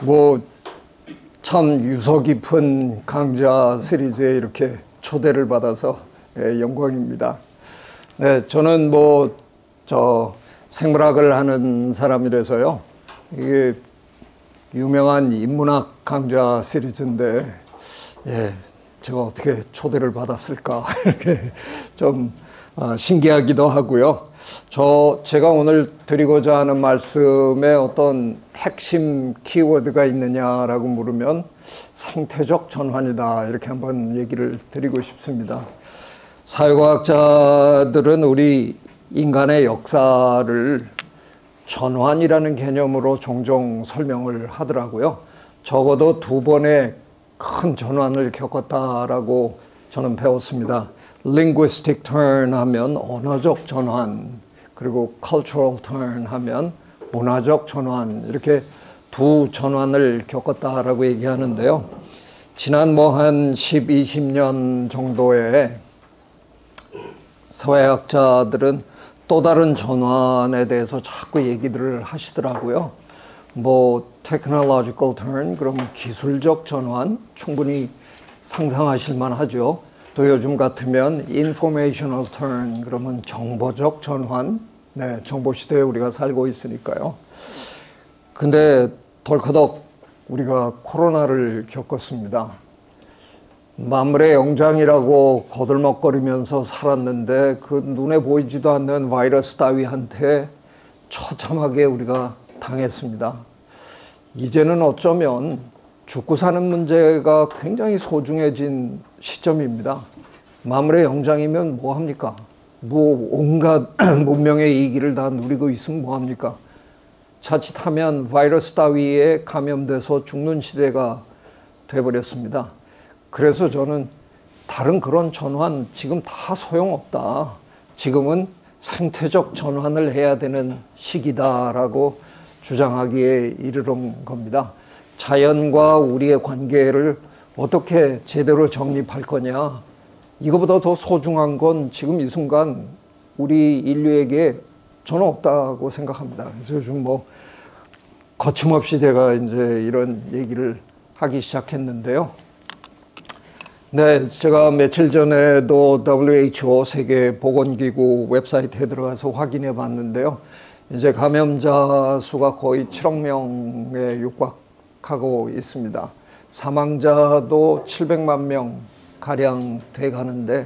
뭐 참 유서 깊은 강좌 시리즈에 이렇게 초대를 받아서 영광입니다. 네, 저는 생물학을 하는 사람이라서요. 이게 유명한 인문학 강좌 시리즈인데, 제가 어떻게 초대를 받았을까 이렇게 좀 신기하기도 하고요. 제가 오늘 드리고자 하는 말씀에 어떤 핵심 키워드가 있느냐라고 물으면 생태적 전환이다, 이렇게 한번 얘기를 드리고 싶습니다. 사회과학자들은 우리 인간의 역사를 전환이라는 개념으로 종종 설명을 하더라고요. 적어도 2번의 큰 전환을 겪었다라고 저는 배웠습니다. linguistic turn 하면 언어적 전환, 그리고 cultural turn 하면 문화적 전환, 이렇게 두 전환을 겪었다라고 얘기하는데요. 지난 한 10, 20년 정도에 사회학자들은 또 다른 전환에 대해서 자꾸 얘기들을 하시더라고요. technological turn, 그럼 기술적 전환, 충분히 상상하실 만하죠. 또 요즘 같으면 informational turn, 그러면 정보적 전환, 정보 시대에 우리가 살고 있으니까요. 근데 덜커덕 우리가 코로나를 겪었습니다. 만물의 영장이라고 거들먹거리면서 살았는데 그 눈에 보이지도 않는 바이러스 따위한테 처참하게 우리가 당했습니다. 이제는 어쩌면 죽고 사는 문제가 굉장히 소중해진 시점입니다. 만물의 영장이면 뭐합니까? 온갖 문명의 이익을 다 누리고 있으면 뭐합니까? 자칫하면 바이러스 따위에 감염돼서 죽는 시대가 돼버렸습니다. 그래서 저는 다른 그런 전환 지금 다 소용없다. 지금은 생태적 전환을 해야 되는 시기다라고 주장하기에 이르는 겁니다. 자연과 우리의 관계를 어떻게 제대로 정립할 거냐. 이거보다 더 소중한 건 지금 이 순간 우리 인류에게 저는 없다고 생각합니다. 그래서 요즘 거침없이 제가 이제 이런 얘기를 하기 시작했는데요. 제가 며칠 전에도 WHO 세계보건기구 웹사이트에 들어가서 확인해 봤는데요. 이제 감염자 수가 거의 7억 명에 육박하고 있습니다. 사망자도 700만 명 가량 돼 가는데,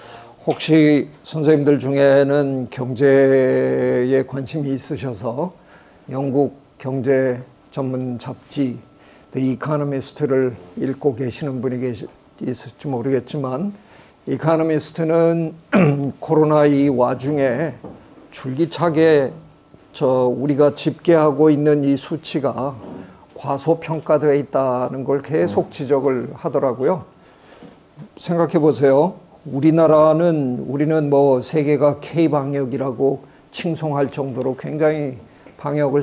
혹시 선생님들 중에는 경제에 관심이 있으셔서 영국 경제 전문 잡지 The Economist를 읽고 계시는 분이 있을지 모르겠지만, 이코노미스트는 코로나 이 와중에 줄기차게 우리가 집계하고 있는 이 수치가 과소평가되어 있다는 걸 계속 지적을 하더라고요. 생각해 보세요. 우리는 세계가 K방역이라고 칭송할 정도로 굉장히 방역을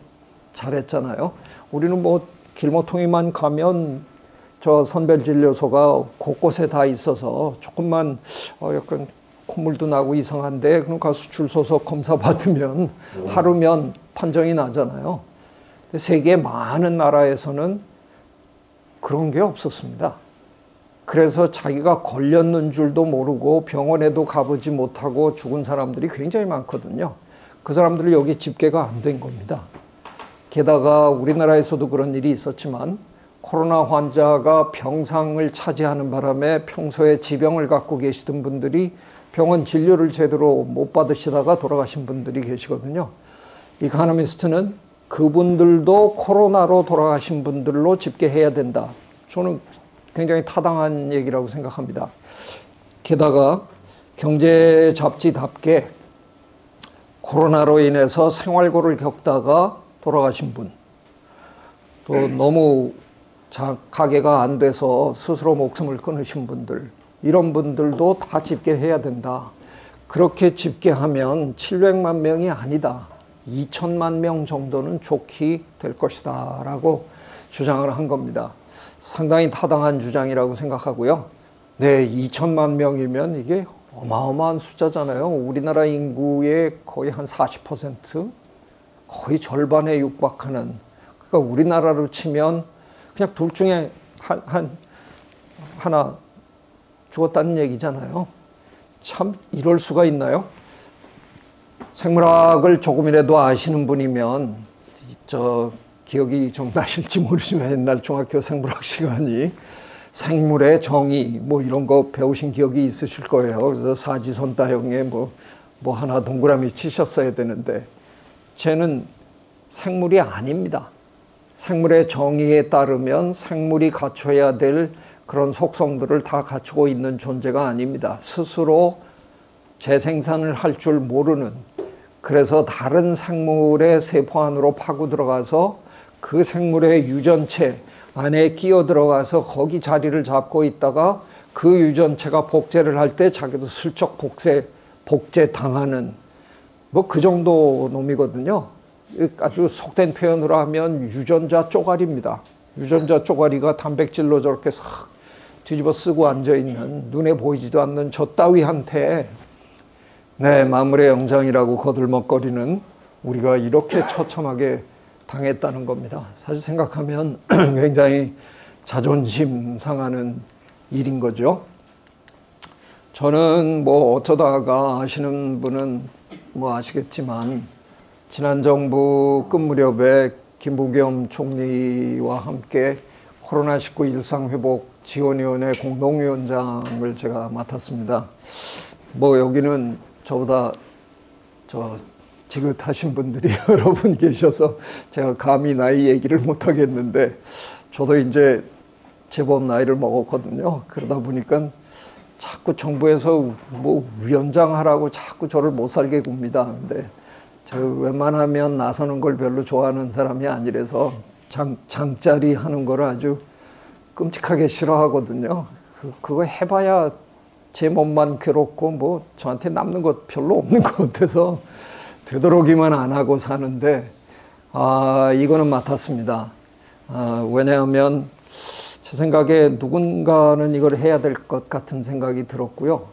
잘했잖아요. 우리는 길모퉁이만 가면 선별진료소가 곳곳에 다 있어서 조금만 약간 콧물도 나고 이상한데 그럼 가서 줄 서서 검사 받으면 하루면 판정이 나잖아요. 세계 많은 나라에서는 그런 게 없었습니다. 그래서 자기가 걸렸는 줄도 모르고 병원에도 가보지 못하고 죽은 사람들이 굉장히 많거든요. 그 사람들이 여기 집계가 안 된 겁니다. 게다가 우리나라에서도 그런 일이 있었지만 코로나 환자가 병상을 차지하는 바람에 평소에 지병을 갖고 계시던 분들이 병원 진료를 제대로 못 받으시다가 돌아가신 분들이 계시거든요. 이코노미스트는 그분들도 코로나로 돌아가신 분들로 집계해야 된다. 저는 굉장히 타당한 얘기라고 생각합니다. 게다가 경제 잡지답게 코로나로 인해서 생활고를 겪다가 돌아가신 분, 또 너무 가게가 안 돼서 스스로 목숨을 끊으신 분들, 이런 분들도 다 집계해야 된다. 그렇게 집계하면 700만 명이 아니다. 2천만 명 정도는 좋게 될 것이다 라고 주장을 한 겁니다. 상당히 타당한 주장이라고 생각하고요. 2천만 명이면 이게 어마어마한 숫자잖아요. 우리나라 인구의 거의 한 40%, 거의 절반에 육박하는 그러니까 우리나라로 치면 그냥 둘 중에 하나 죽었다는 얘기잖아요. 참 이럴 수가 있나요? 생물학을 조금이라도 아시는 분이면 기억이 좀 나실지 모르지만 옛날 중학교 생물학 시간이 생물의 정의 뭐 이런 거 배우신 기억이 있으실 거예요. 그래서 사지선 다형에 뭐 하나 동그라미 치셨어야 되는데 쟤는 생물이 아닙니다. 생물의 정의에 따르면 생물이 갖춰야 될 그런 속성들을 다 갖추고 있는 존재가 아닙니다. 스스로 재생산을 할 줄 모르는, 그래서 다른 생물의 세포 안으로 파고 들어가서 그 생물의 유전체 안에 끼어 들어가서 거기 자리를 잡고 있다가 그 유전체가 복제를 할 때 자기도 슬쩍 복제 당하는 뭐 그 정도 놈이거든요. 아주 속된 표현으로 하면 유전자 쪼가리입니다. 유전자 쪼가리가 단백질로 저렇게 싹 뒤집어 쓰고 앉아있는, 눈에 보이지도 않는 저 따위한테 만물의 영장이라고 거들먹거리는 우리가 이렇게 처참하게 당했다는 겁니다. 사실 생각하면 굉장히 자존심 상하는 일인 거죠. 저는 뭐 어쩌다가 아시는 분은 뭐 아시겠지만 지난 정부 끝 무렵에 김부겸 총리와 함께 코로나19 일상회복 지원위원회 공동위원장을 제가 맡았습니다. 뭐 여기는 저보다 지긋하신 분들이 여러 분 계셔서 제가 감히 나이 얘기를 못 하겠는데 저도 이제 제법 나이를 먹었거든요. 그러다 보니까 자꾸 정부에서 뭐 위원장 하라고 자꾸 저를 못 살게 굽니다. 근데 저 웬만하면 나서는 걸 별로 좋아하는 사람이 아니라서 장짜리 하는 걸 아주 끔찍하게 싫어하거든요. 그거 해봐야 제 몸만 괴롭고 뭐 저한테 남는 것 별로 없는 것 같아서 되도록이면 안 하고 사는데 이거는 맡았습니다. 왜냐하면 제 생각에 누군가는 이걸 해야 될 것 같은 생각이 들었고요.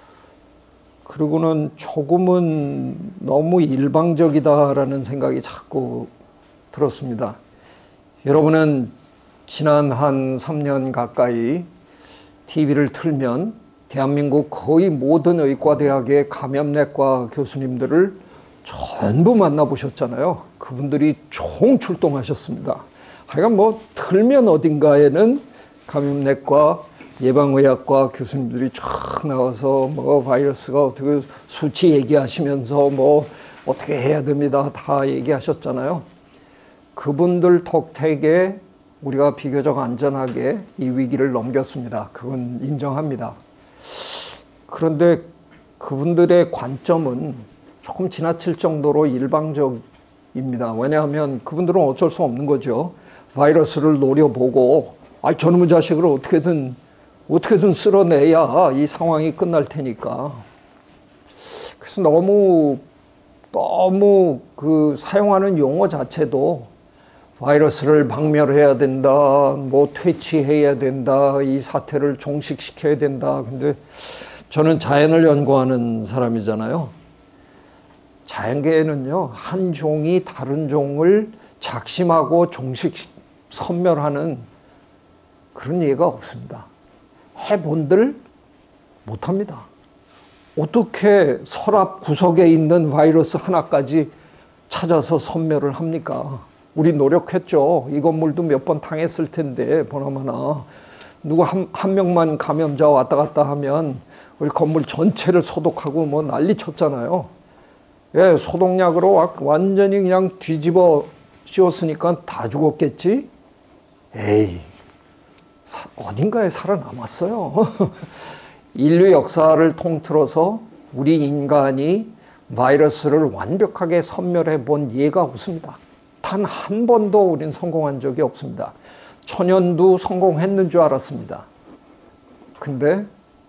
그리고는 조금은 너무 일방적이다라는 생각이 자꾸 들었습니다. 여러분은 지난 한 3년 가까이 TV를 틀면 대한민국 거의 모든 의과대학의 감염내과 교수님들을 전부 만나보셨잖아요. 그분들이 총 출동하셨습니다. 하여간 뭐 틀면 어딘가에는 감염내과, 예방의학과 교수님들이 쫙 나와서 뭐 바이러스가 어떻게 수치 얘기하시면서 뭐 어떻게 해야 됩니다. 다 얘기하셨잖아요. 그분들 덕택에 우리가 비교적 안전하게 이 위기를 넘겼습니다. 그건 인정합니다. 그런데 그분들의 관점은 조금 지나칠 정도로 일방적입니다. 왜냐하면 그분들은 어쩔 수 없는 거죠. 바이러스를 노려보고 저놈의 자식을 어떻게든 쓸어내야 이 상황이 끝날 테니까. 그래서 너무 그 사용하는 용어 자체도 바이러스를 박멸해야 된다, 뭐 퇴치해야 된다, 이 사태를 종식시켜야 된다. 근데 저는 자연을 연구하는 사람이잖아요. 자연계에는요, 한 종이 다른 종을 작심하고 선멸하는 그런 예가 없습니다. 해본들 못합니다. 어떻게 서랍 구석에 있는 바이러스 하나까지 찾아서 선멸을 합니까? 우리 노력했죠. 이 건물도 몇 번 당했을 텐데 보나마나 누구 한 명만 감염자 왔다 갔다 하면 우리 건물 전체를 소독하고 뭐 난리 쳤잖아요. 예, 소독약으로 완전히 그냥 뒤집어 씌웠으니까 다 죽었겠지? 에이, 어딘가에 살아남았어요. 인류 역사를 통틀어서 우리 인간이 바이러스를 완벽하게 선멸해 본 예가 없습니다. 단 한 번도 우린 성공한 적이 없습니다. 천연두 성공했는 줄 알았습니다. 근데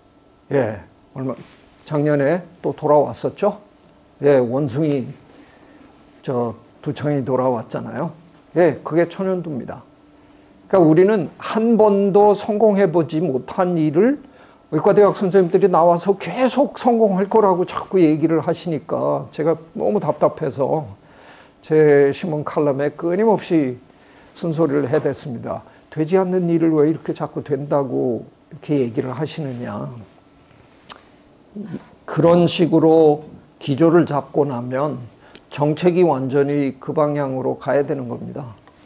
작년에 또 돌아왔었죠. 원숭이 두창이 돌아왔잖아요. 그게 천연두입니다. 그러니까 우리는 한 번도 성공해보지 못한 일을 의과대학 선생님들이 나와서 계속 성공할 거라고 자꾸 얘기를 하시니까 제가 너무 답답해서 제 신문 칼럼에 끊임없이 쓴소리를 해댔습니다. 되지 않는 일을 왜 이렇게 자꾸 된다고 이렇게 얘기를 하시느냐. 그런 식으로 기조를 잡고 나면 정책이 완전히 그 방향으로 가야 되는 겁니다.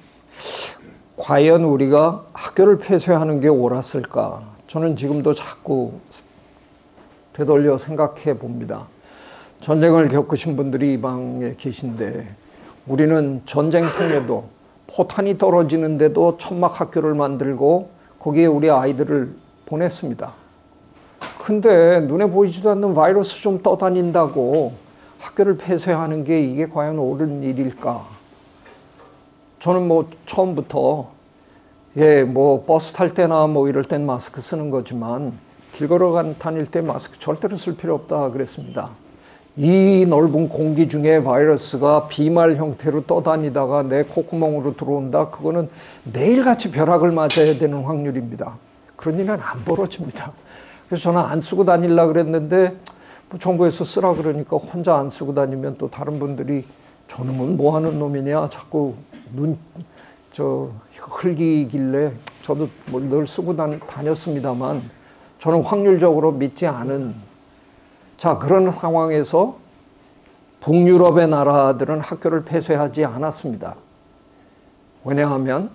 과연 우리가 학교를 폐쇄하는 게 옳았을까? 저는 지금도 자꾸 되돌려 생각해 봅니다. 전쟁을 겪으신 분들이 이 방에 계신데 우리는 전쟁 통에도 포탄이 떨어지는데도 천막 학교를 만들고 거기에 우리 아이들을 보냈습니다. 근데 눈에 보이지도 않는 바이러스 좀 떠다닌다고 학교를 폐쇄하는 게 이게 과연 옳은 일일까? 저는 뭐 처음부터 뭐 버스 탈 때나 뭐 이럴 땐 마스크 쓰는 거지만 길 걸어 다닐 때 마스크 절대로 쓸 필요 없다 그랬습니다. 이 넓은 공기 중에 바이러스가 비말 형태로 떠다니다가 내 콧구멍으로 들어온다. 그거는 매일같이 벼락을 맞아야 되는 확률입니다. 그런 일은 안 벌어집니다. 그래서 저는 안 쓰고 다니려고 그랬는데 뭐 정부에서 쓰라 그러니까 혼자 안 쓰고 다니면 또 다른 분들이 저놈은 뭐 하는 놈이냐 자꾸 흘기길래 저도 뭘 늘 쓰고 다녔습니다만 저는 확률적으로 믿지 않은 그런 상황에서 북유럽의 나라들은 학교를 폐쇄하지 않았습니다. 왜냐하면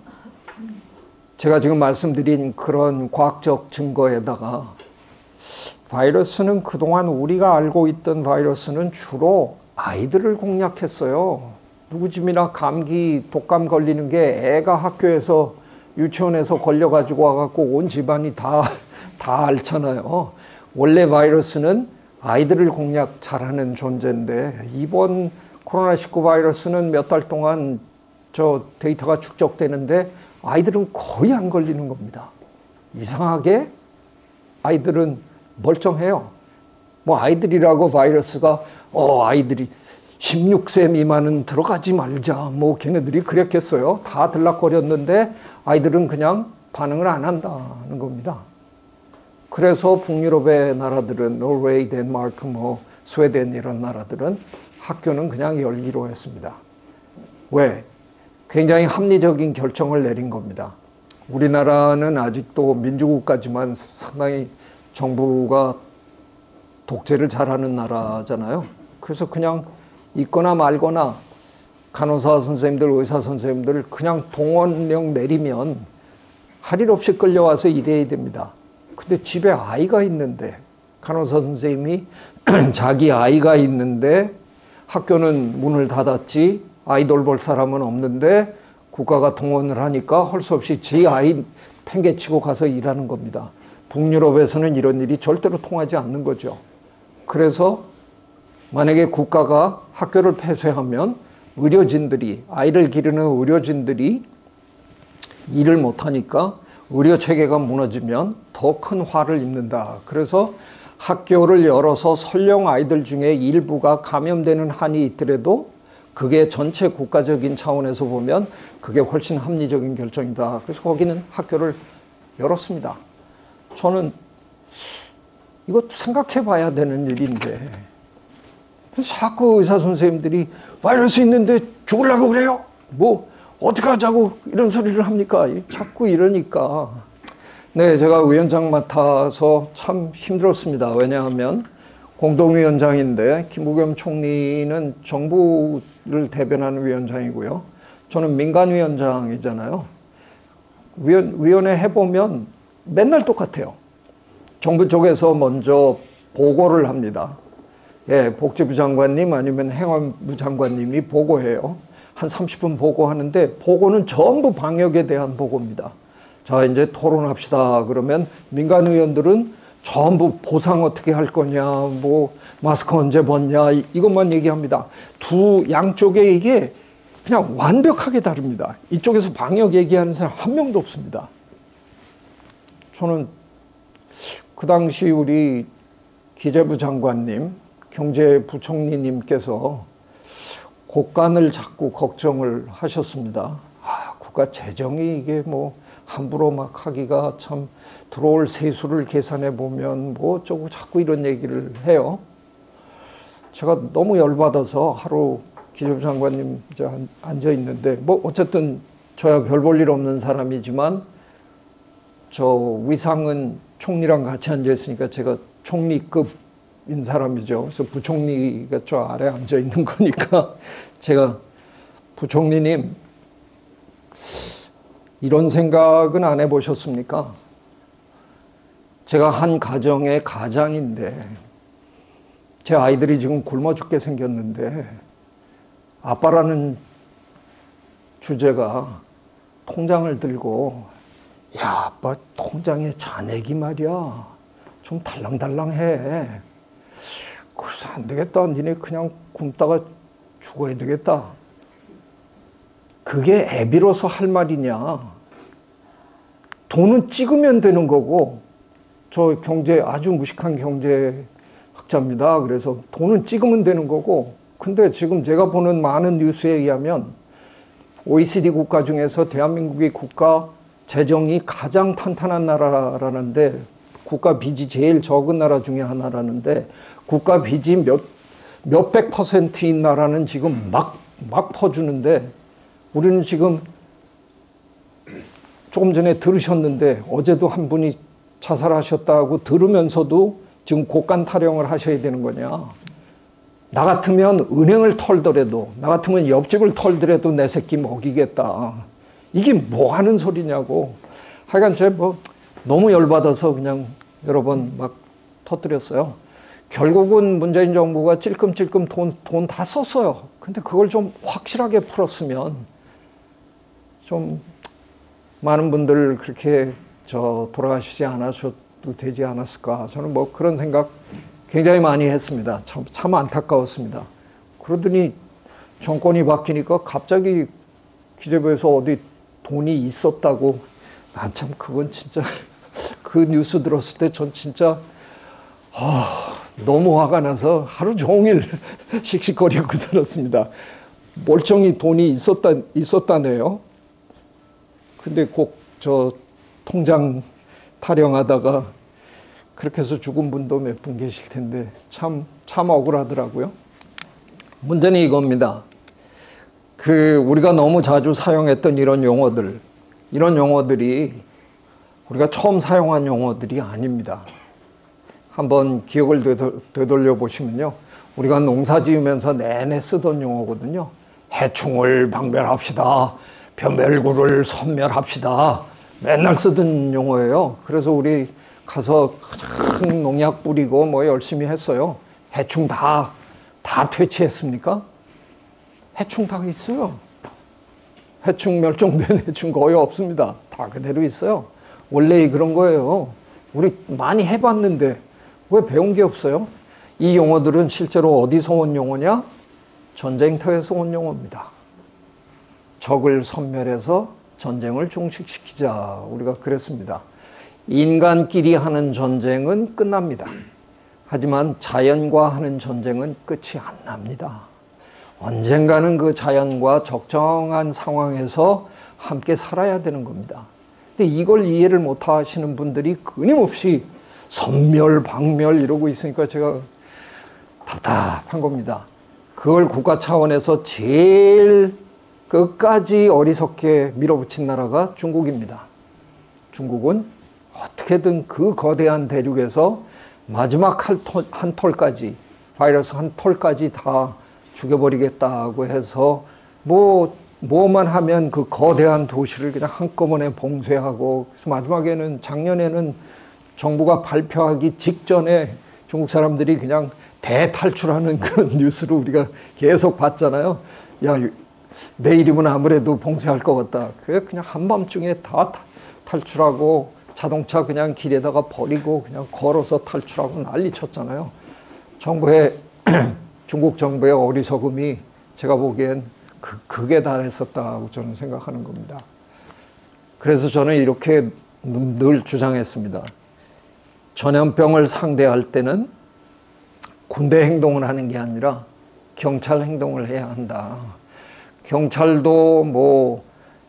제가 지금 말씀드린 그런 과학적 증거에다가 바이러스는 그동안 우리가 알고 있던 바이러스는 주로 아이들을 공략했어요. 누구 집이나 감기, 독감 걸리는 게 애가 학교에서 유치원에서 걸려가지고 와갖고 온 집안이 다 앓잖아요. 원래 바이러스는 아이들을 공략 잘하는 존재인데 이번 코로나19 바이러스는 몇 달 동안 저 데이터가 축적되는데 아이들은 거의 안 걸리는 겁니다. 이상하게 아이들은 멀쩡해요. 뭐 아이들이라고 바이러스가 아이들이 16세 미만은 들어가지 말자 뭐 걔네들이 그랬겠어요. 다 들락거렸는데 아이들은 그냥 반응을 안 한다는 겁니다. 그래서 북유럽의 나라들은 노르웨이, 덴마크, 뭐 스웨덴 이런 나라들은 학교는 그냥 열기로 했습니다. 왜? 굉장히 합리적인 결정을 내린 겁니다. 우리나라는 아직도 민주국가지만 상당히 정부가 독재를 잘하는 나라잖아요. 그래서 그냥 있거나 말거나 간호사 선생님들, 의사 선생님들 그냥 동원령 내리면 할 일 없이 끌려와서 일해야 됩니다. 근데 집에 아이가 있는데 간호사 선생님이 자기 아이가 있는데 학교는 문을 닫았지 아이 돌볼 사람은 없는데 국가가 동원을 하니까 할 수 없이 지 아이 팽개치고 가서 일하는 겁니다. 북유럽에서는 이런 일이 절대로 통하지 않는 거죠. 그래서 만약에 국가가 학교를 폐쇄하면 의료진들이 아이를 기르는 의료진들이 일을 못하니까 의료체계가 무너지면 더 큰 화를 입는다. 그래서 학교를 열어서 설령 아이들 중에 일부가 감염되는 한이 있더라도 그게 전체 국가적인 차원에서 보면 그게 훨씬 합리적인 결정이다. 그래서 거기는 학교를 열었습니다. 저는 이것도 생각해 봐야 되는 일인데 자꾸 의사 선생님들이 바이러스 있는데 죽으려고 그래요? 뭐 어떡하자고 이런 소리를 합니까? 자꾸 이러니까 네, 제가 위원장 맡아서 참 힘들었습니다. 왜냐하면 공동위원장인데 김부겸 총리는 정부를 대변하는 위원장이고요. 저는 민간위원장이잖아요. 위원회 해보면 맨날 똑같아요. 정부 쪽에서 먼저 보고를 합니다. 복지부 장관님 아니면 행안부 장관님이 보고해요. 한 30분 보고하는데 보고는 전부 방역에 대한 보고입니다. 자, 이제 토론합시다. 그러면 민간 의원들은 전부 보상 어떻게 할 거냐, 뭐 마스크 언제 벗냐 이것만 얘기합니다. 양쪽에 이게 그냥 완벽하게 다릅니다. 이쪽에서 방역 얘기하는 사람 한 명도 없습니다. 저는 그 당시 우리 기재부 장관님, 경제부총리님께서 국간을 자꾸 걱정을 하셨습니다. 국가 재정이 이게 뭐 함부로 막 하기가 참 들어올 세수를 계산해 보면 뭐 어쩌고 자꾸 이런 얘기를 해요. 제가 너무 열받아서 하루 기재부 장관님 이제 앉아 있는데 뭐 어쨌든 저야 별 볼 일 없는 사람이지만 저 위상은 총리랑 같이 앉아 있으니까 제가 총리급인 사람이죠. 그래서 부총리가 저 아래 앉아 있는 거니까 제가 부총리님 이런 생각은 안 해보셨습니까? 제가 한 가정의 가장인데 제 아이들이 지금 굶어 죽게 생겼는데 아빠라는 주제가 통장을 들고 야, 아빠 통장에 잔액이 말이야 좀 달랑달랑해. 그래서 안 되겠다. 니네 그냥 굶다가 죽어야 되겠다. 그게 애비로서 할 말이냐. 돈은 찍으면 되는 거고, 저 경제 아주 무식한 경제학자입니다. 그래서 돈은 찍으면 되는 거고, 근데 지금 제가 보는 많은 뉴스에 의하면 OECD 국가 중에서 대한민국의 국가 재정이 가장 탄탄한 나라라는데, 국가 빚이 제일 적은 나라 중에 하나라는데, 국가 빚이 몇백 %인 나라는 지금 막 퍼주는데, 우리는 지금 조금 전에 들으셨는데 어제도 한 분이 자살하셨다고 들으면서도 지금 곳간 타령을 하셔야 되는 거냐. 나 같으면 은행을 털더라도, 나 같으면 옆집을 털더라도 내 새끼 먹이겠다. 이게 뭐 하는 소리냐고. 하여간 제가 뭐 너무 열받아서 그냥 여러 번 막 터뜨렸어요. 결국은 문재인 정부가 찔끔찔끔 돈 다 썼어요. 근데 그걸 좀 확실하게 풀었으면 좀 많은 분들 그렇게 돌아가시지 않으셔도 되지 않았을까. 저는 뭐 그런 생각 굉장히 많이 했습니다. 참 안타까웠습니다. 그러더니 정권이 바뀌니까 갑자기 기재부에서 어디 돈이 있었다고. 난 참 그건 진짜 그 뉴스 들었을 때 전 진짜 너무 화가 나서 하루 종일 씩씩거리고 살았습니다. 멀쩡히 돈이 있었다네요. 근데 꼭 저 통장 타령하다가 그렇게 해서 죽은 분도 몇 분 계실 텐데 참 억울하더라고요. 문제는 이겁니다. 우리가 너무 자주 사용했던 이런 용어들이 우리가 처음 사용한 용어들이 아닙니다. 한번 기억을 되돌려 보시면요. 우리가 농사 지으면서 내내 쓰던 용어거든요. 해충을 방멸합시다. 벼멸구를 섬멸합시다. 맨날 쓰던 용어예요. 그래서 우리 가서 큰 농약 뿌리고 뭐 열심히 했어요. 해충 다 퇴치했습니까? 해충 다 있어요. 해충 멸종된 해충 거의 없습니다. 다 그대로 있어요. 원래 그런 거예요. 우리 많이 해봤는데 왜 배운 게 없어요? 이 용어들은 실제로 어디서 온 용어냐? 전쟁터에서 온 용어입니다. 적을 섬멸해서 전쟁을 종식시키자. 우리가 그랬습니다. 인간끼리 하는 전쟁은 끝납니다. 하지만 자연과 하는 전쟁은 끝이 안 납니다. 언젠가는 그 자연과 적정한 상황에서 함께 살아야 되는 겁니다. 근데 이걸 이해를 못 하시는 분들이 끊임없이 섬멸, 방멸 이러고 있으니까 제가 답답한 겁니다. 그걸 국가 차원에서 제일 끝까지 어리석게 밀어붙인 나라가 중국입니다. 중국은 어떻게든 그 거대한 대륙에서 마지막 한 톨까지, 바이러스 한 톨까지 다 죽여버리겠다고 해서 뭐만 하면 그 거대한 도시를 그냥 한꺼번에 봉쇄하고, 그래서 마지막에는 작년에는 정부가 발표하기 직전에 중국 사람들이 그냥 대탈출하는 그 뉴스를 우리가 계속 봤잖아요. 야, 내일이면 아무래도 봉쇄할 것 같다. 그냥 한밤중에 다 탈출하고 자동차 그냥 길에다가 버리고 그냥 걸어서 탈출하고 난리 쳤잖아요. 중국 정부의 어리석음이 제가 보기엔 극에 달했었다고 저는 생각하는 겁니다. 그래서 저는 이렇게 늘 주장했습니다. 전염병을 상대할 때는 군대 행동을 하는 게 아니라 경찰 행동을 해야 한다. 경찰도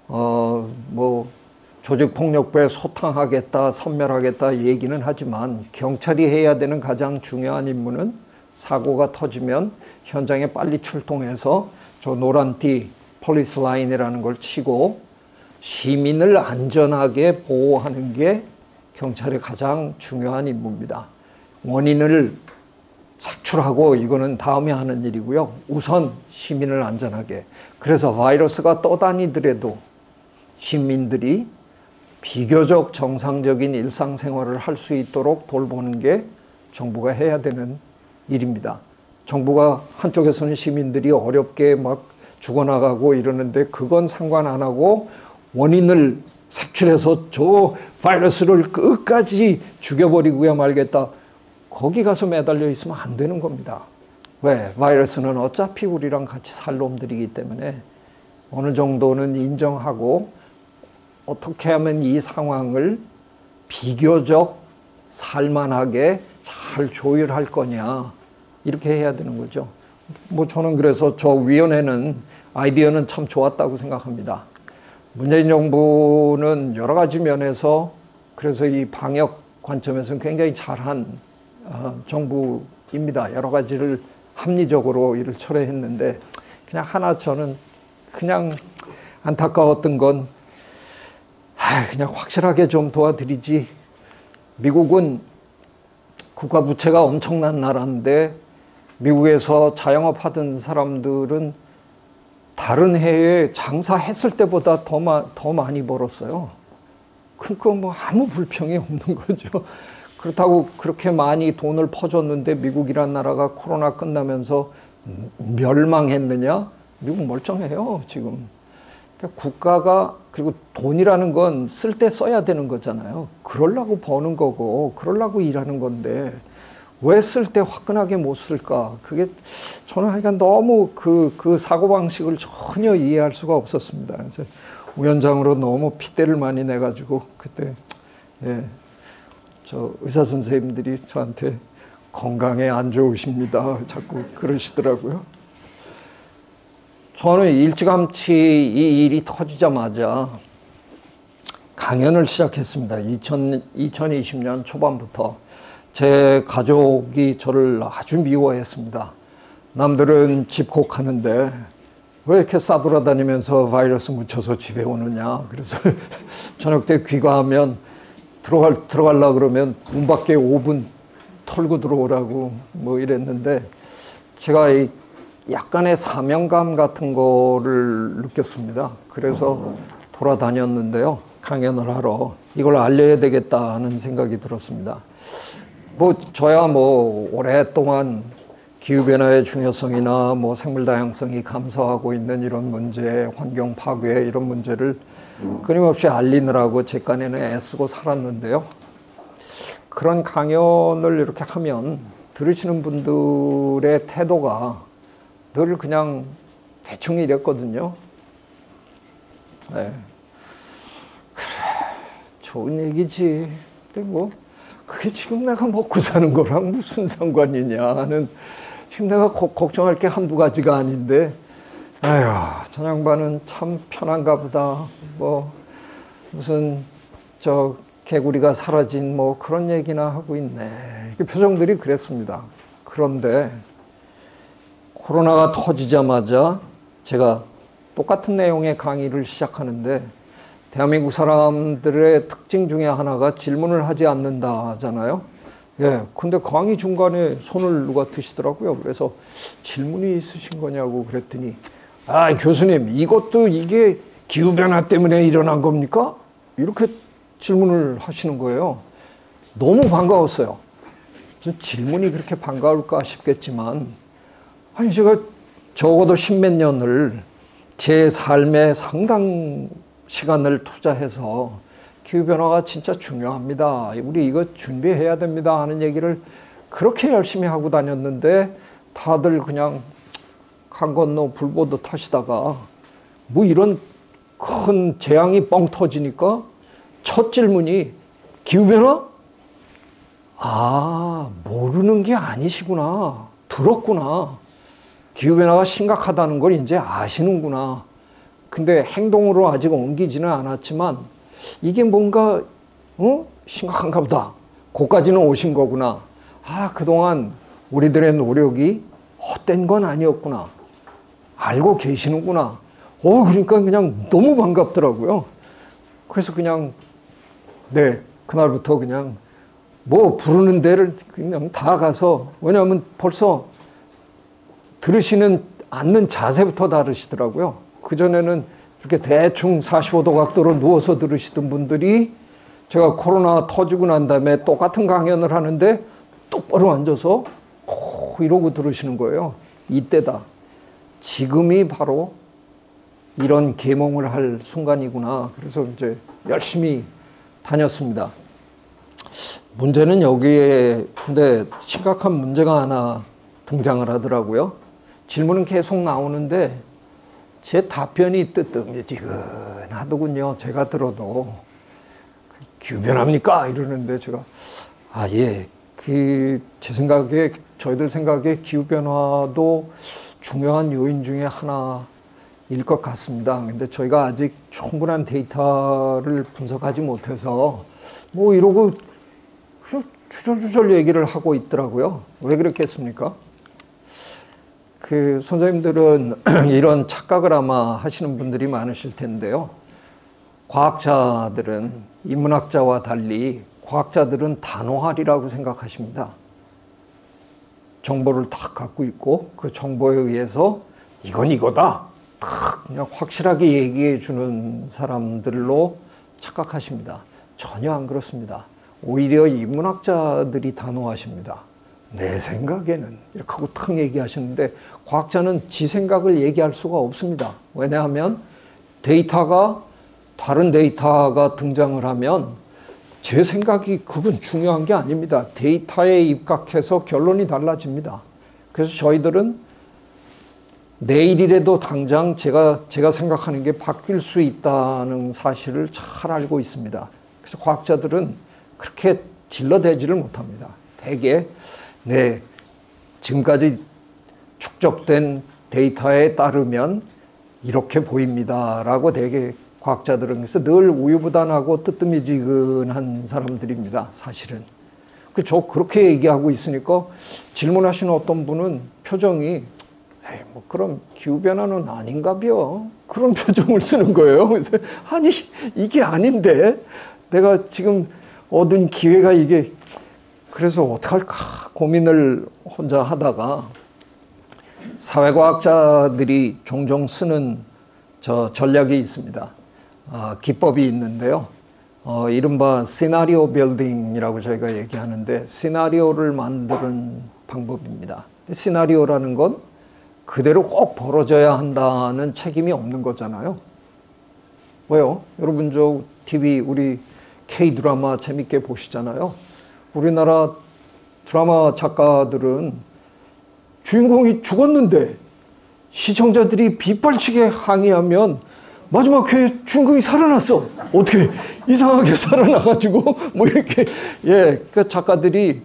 조직폭력배에 소탕하겠다, 섬멸하겠다 얘기는 하지만 경찰이 해야 되는 가장 중요한 임무는 사고가 터지면 현장에 빨리 출동해서 저 노란띠 폴리스 라인이라는 걸 치고 시민을 안전하게 보호하는 게 경찰의 가장 중요한 임무입니다. 원인을 색출하고 이거는 다음에 하는 일이고요. 우선 시민을 안전하게. 그래서 바이러스가 떠다니더라도 시민들이 비교적 정상적인 일상생활을 할 수 있도록 돌보는 게 정부가 해야 되는 일입니다. 정부가 한쪽에서는 시민들이 어렵게 막 죽어나가고 이러는데 그건 상관 안 하고 원인을 색출해서 저 바이러스를 끝까지 죽여버리고야 말겠다. 거기 가서 매달려 있으면 안 되는 겁니다. 왜? 바이러스는 어차피 우리랑 같이 살 놈들이기 때문에 어느 정도는 인정하고 어떻게 하면 이 상황을 비교적 살만하게 잘 조율할 거냐 이렇게 해야 되는 거죠. 뭐 저는 그래서 저 위원회는 아이디어는 참 좋았다고 생각합니다. 문재인 정부는 여러 가지 면에서 그래서 이 방역 관점에서는 굉장히 잘한 정부입니다. 여러 가지를 합리적으로 일을 처리했는데 그냥 하나 저는 그냥 안타까웠던 건 그냥 확실하게 좀 도와드리지. 미국은 국가 부채가 엄청난 나라인데 미국에서 자영업 하던 사람들은 다른 해에 장사했을 때보다 더 많이 벌었어요. 그러니까 뭐 아무 불평이 없는 거죠. 그렇다고 그렇게 많이 돈을 퍼줬는데 미국이란 나라가 코로나 끝나면서 멸망했느냐? 미국 멀쩡해요, 지금. 그러니까 국가가, 그리고 돈이라는 건 쓸 때 써야 되는 거잖아요. 그러려고 버는 거고, 그러려고 일하는 건데, 왜 쓸 때 화끈하게 못 쓸까? 그게 저는 하여간 너무 그 사고방식을 전혀 이해할 수가 없었습니다. 그래서 위원장으로 너무 핏대를 많이 내가지고, 그때, 저 의사 선생님들이 저한테 건강에 안 좋으십니다. 자꾸 그러시더라고요. 저는 일찌감치 이 일이 터지자마자 강연을 시작했습니다. 2020년 초반부터. 제 가족이 저를 아주 미워했습니다. 남들은 집콕하는데 왜 이렇게 싸돌아다니면서 바이러스 묻혀서 집에 오느냐. 그래서 저녁 때 귀가하면 들어가려고 그러면 문 밖에 5분 털고 들어오라고 뭐 이랬는데 제가 이 약간의 사명감 같은 거를 느꼈습니다. 그래서 돌아다녔는데요. 강연을 하러 이걸 알려야 되겠다 하는 생각이 들었습니다. 뭐 저야 뭐 오랫동안 기후변화의 중요성이나 뭐 생물 다양성이 감소하고 있는 이런 문제, 환경 파괴 이런 문제를 끊임없이 알리느라고 제 깐에는 애쓰고 살았는데요. 그런 강연을 이렇게 하면 들으시는 분들의 태도가 늘 그냥 대충 이랬거든요. 네. 그래, 좋은 얘기지. 근데 뭐 그게 지금 내가 먹고 사는 거랑 무슨 상관이냐 하는, 지금 내가 걱정할 게 한두 가지가 아닌데, 아휴, 저 양반은 참 편한가 보다. 뭐 무슨 저 개구리가 사라진 뭐 그런 얘기나 하고 있네. 이렇게 표정들이 그랬습니다. 그런데 코로나가 터지자마자 제가 똑같은 내용의 강의를 시작하는데 대한민국 사람들의 특징 중에 하나가 질문을 하지 않는다잖아요. 예, 근데 강의 중간에 손을 누가 드시더라고요. 그래서 질문이 있으신 거냐고 그랬더니, 아, 교수님, 이게 기후변화 때문에 일어난 겁니까? 이렇게 질문을 하시는 거예요. 너무 반가웠어요. 질문이 그렇게 반가울까 싶겠지만, 아니, 제가 적어도 십몇 년을 제 삶에 상당 시간을 투자해서 기후변화가 진짜 중요합니다. 우리 이거 준비해야 됩니다 하는 얘기를 그렇게 열심히 하고 다녔는데 다들 그냥 강 건너 불 보듯 하시다가 뭐 이런 큰 재앙이 뻥 터지니까 첫 질문이 기후변화? 아, 모르는 게 아니시구나. 들었구나. 기후변화가 심각하다는 걸 이제 아시는구나. 근데 행동으로 아직 옮기지는 않았지만 이게 뭔가 심각한가 보다. 거기까지는 오신 거구나. 아, 그동안 우리들의 노력이 헛된 건 아니었구나. 알고 계시는구나. 그러니까 그냥 너무 반갑더라고요. 그래서 그냥 네, 그날부터 그냥 뭐 부르는 데를 그냥 다 가서, 왜냐하면 벌써 들으시는 앉는 자세부터 다르시더라고요. 그전에는 이렇게 대충 45도 각도로 누워서 들으시던 분들이 제가 코로나 터지고 난 다음에 똑같은 강연을 하는데 똑바로 앉아서 이러고 들으시는 거예요. 이때다. 지금이 바로 이런 계몽을 할 순간이구나. 그래서 이제 열심히 다녔습니다. 문제는 여기에 근데 심각한 문제가 하나 등장을 하더라고요. 질문은 계속 나오는데 제 답변이 뜨뜻미지근하더군요. 제가 들어도 기후변화입니까? 이러는데 제가 예, 제 생각에, 저희들 생각에 기후변화도 중요한 요인 중에 하나일 것 같습니다. 근데 저희가 아직 충분한 데이터를 분석하지 못해서 뭐 이러고 그냥 주절주절 얘기를 하고 있더라고요. 왜 그렇겠습니까? 선생님들은 이런 착각을 아마 하시는 분들이 많으실 텐데요. 과학자들은, 인문학자와 달리 과학자들은 단호하리라고 생각하십니다. 정보를 딱 갖고 있고 그 정보에 의해서 이건 이거다, 딱 그냥 확실하게 얘기해 주는 사람들로 착각하십니다. 전혀 안 그렇습니다. 오히려 인문학자들이 단호하십니다. 내 생각에는 이렇게 하고 탁 얘기하시는데, 과학자는 지 생각을 얘기할 수가 없습니다. 왜냐하면 다른 데이터가 등장을 하면 제 생각이 그건 중요한 게 아닙니다. 데이터에 입각해서 결론이 달라집니다. 그래서 저희들은 내일이라도 당장 제가 생각하는 게 바뀔 수 있다는 사실을 잘 알고 있습니다. 그래서 과학자들은 그렇게 질러대지를 못합니다. 대개 지금까지 축적된 데이터에 따르면 이렇게 보입니다라고 대개 과학자들은, 그래서 늘 우유부단하고 뜨뜻미지근한 사람들입니다. 사실은. 저 그렇게 얘기하고 있으니까 질문하시는 어떤 분은 표정이 뭐 그럼 기후변화는 아닌가벼, 그런 표정을 쓰는 거예요. 그래서 아니 이게 아닌데 내가 지금 얻은 기회가 이게, 그래서 어떡할까 고민을 혼자 하다가 사회과학자들이 종종 쓰는 전략이 있습니다. 기법이 있는데요. 이른바 시나리오 빌딩이라고 저희가 얘기하는데, 시나리오를 만드는 방법입니다. 시나리오라는 건 그대로 꼭 벌어져야 한다는 책임이 없는 거잖아요. 왜요? 여러분 저 TV 우리 K-드라마 재밌게 보시잖아요. 우리나라 드라마 작가들은 주인공이 죽었는데 시청자들이 빗발치게 항의하면 마지막에 주인공이 살아났어. 어떻게 이상하게 살아나가지고 뭐 이렇게, 그러니까 작가들이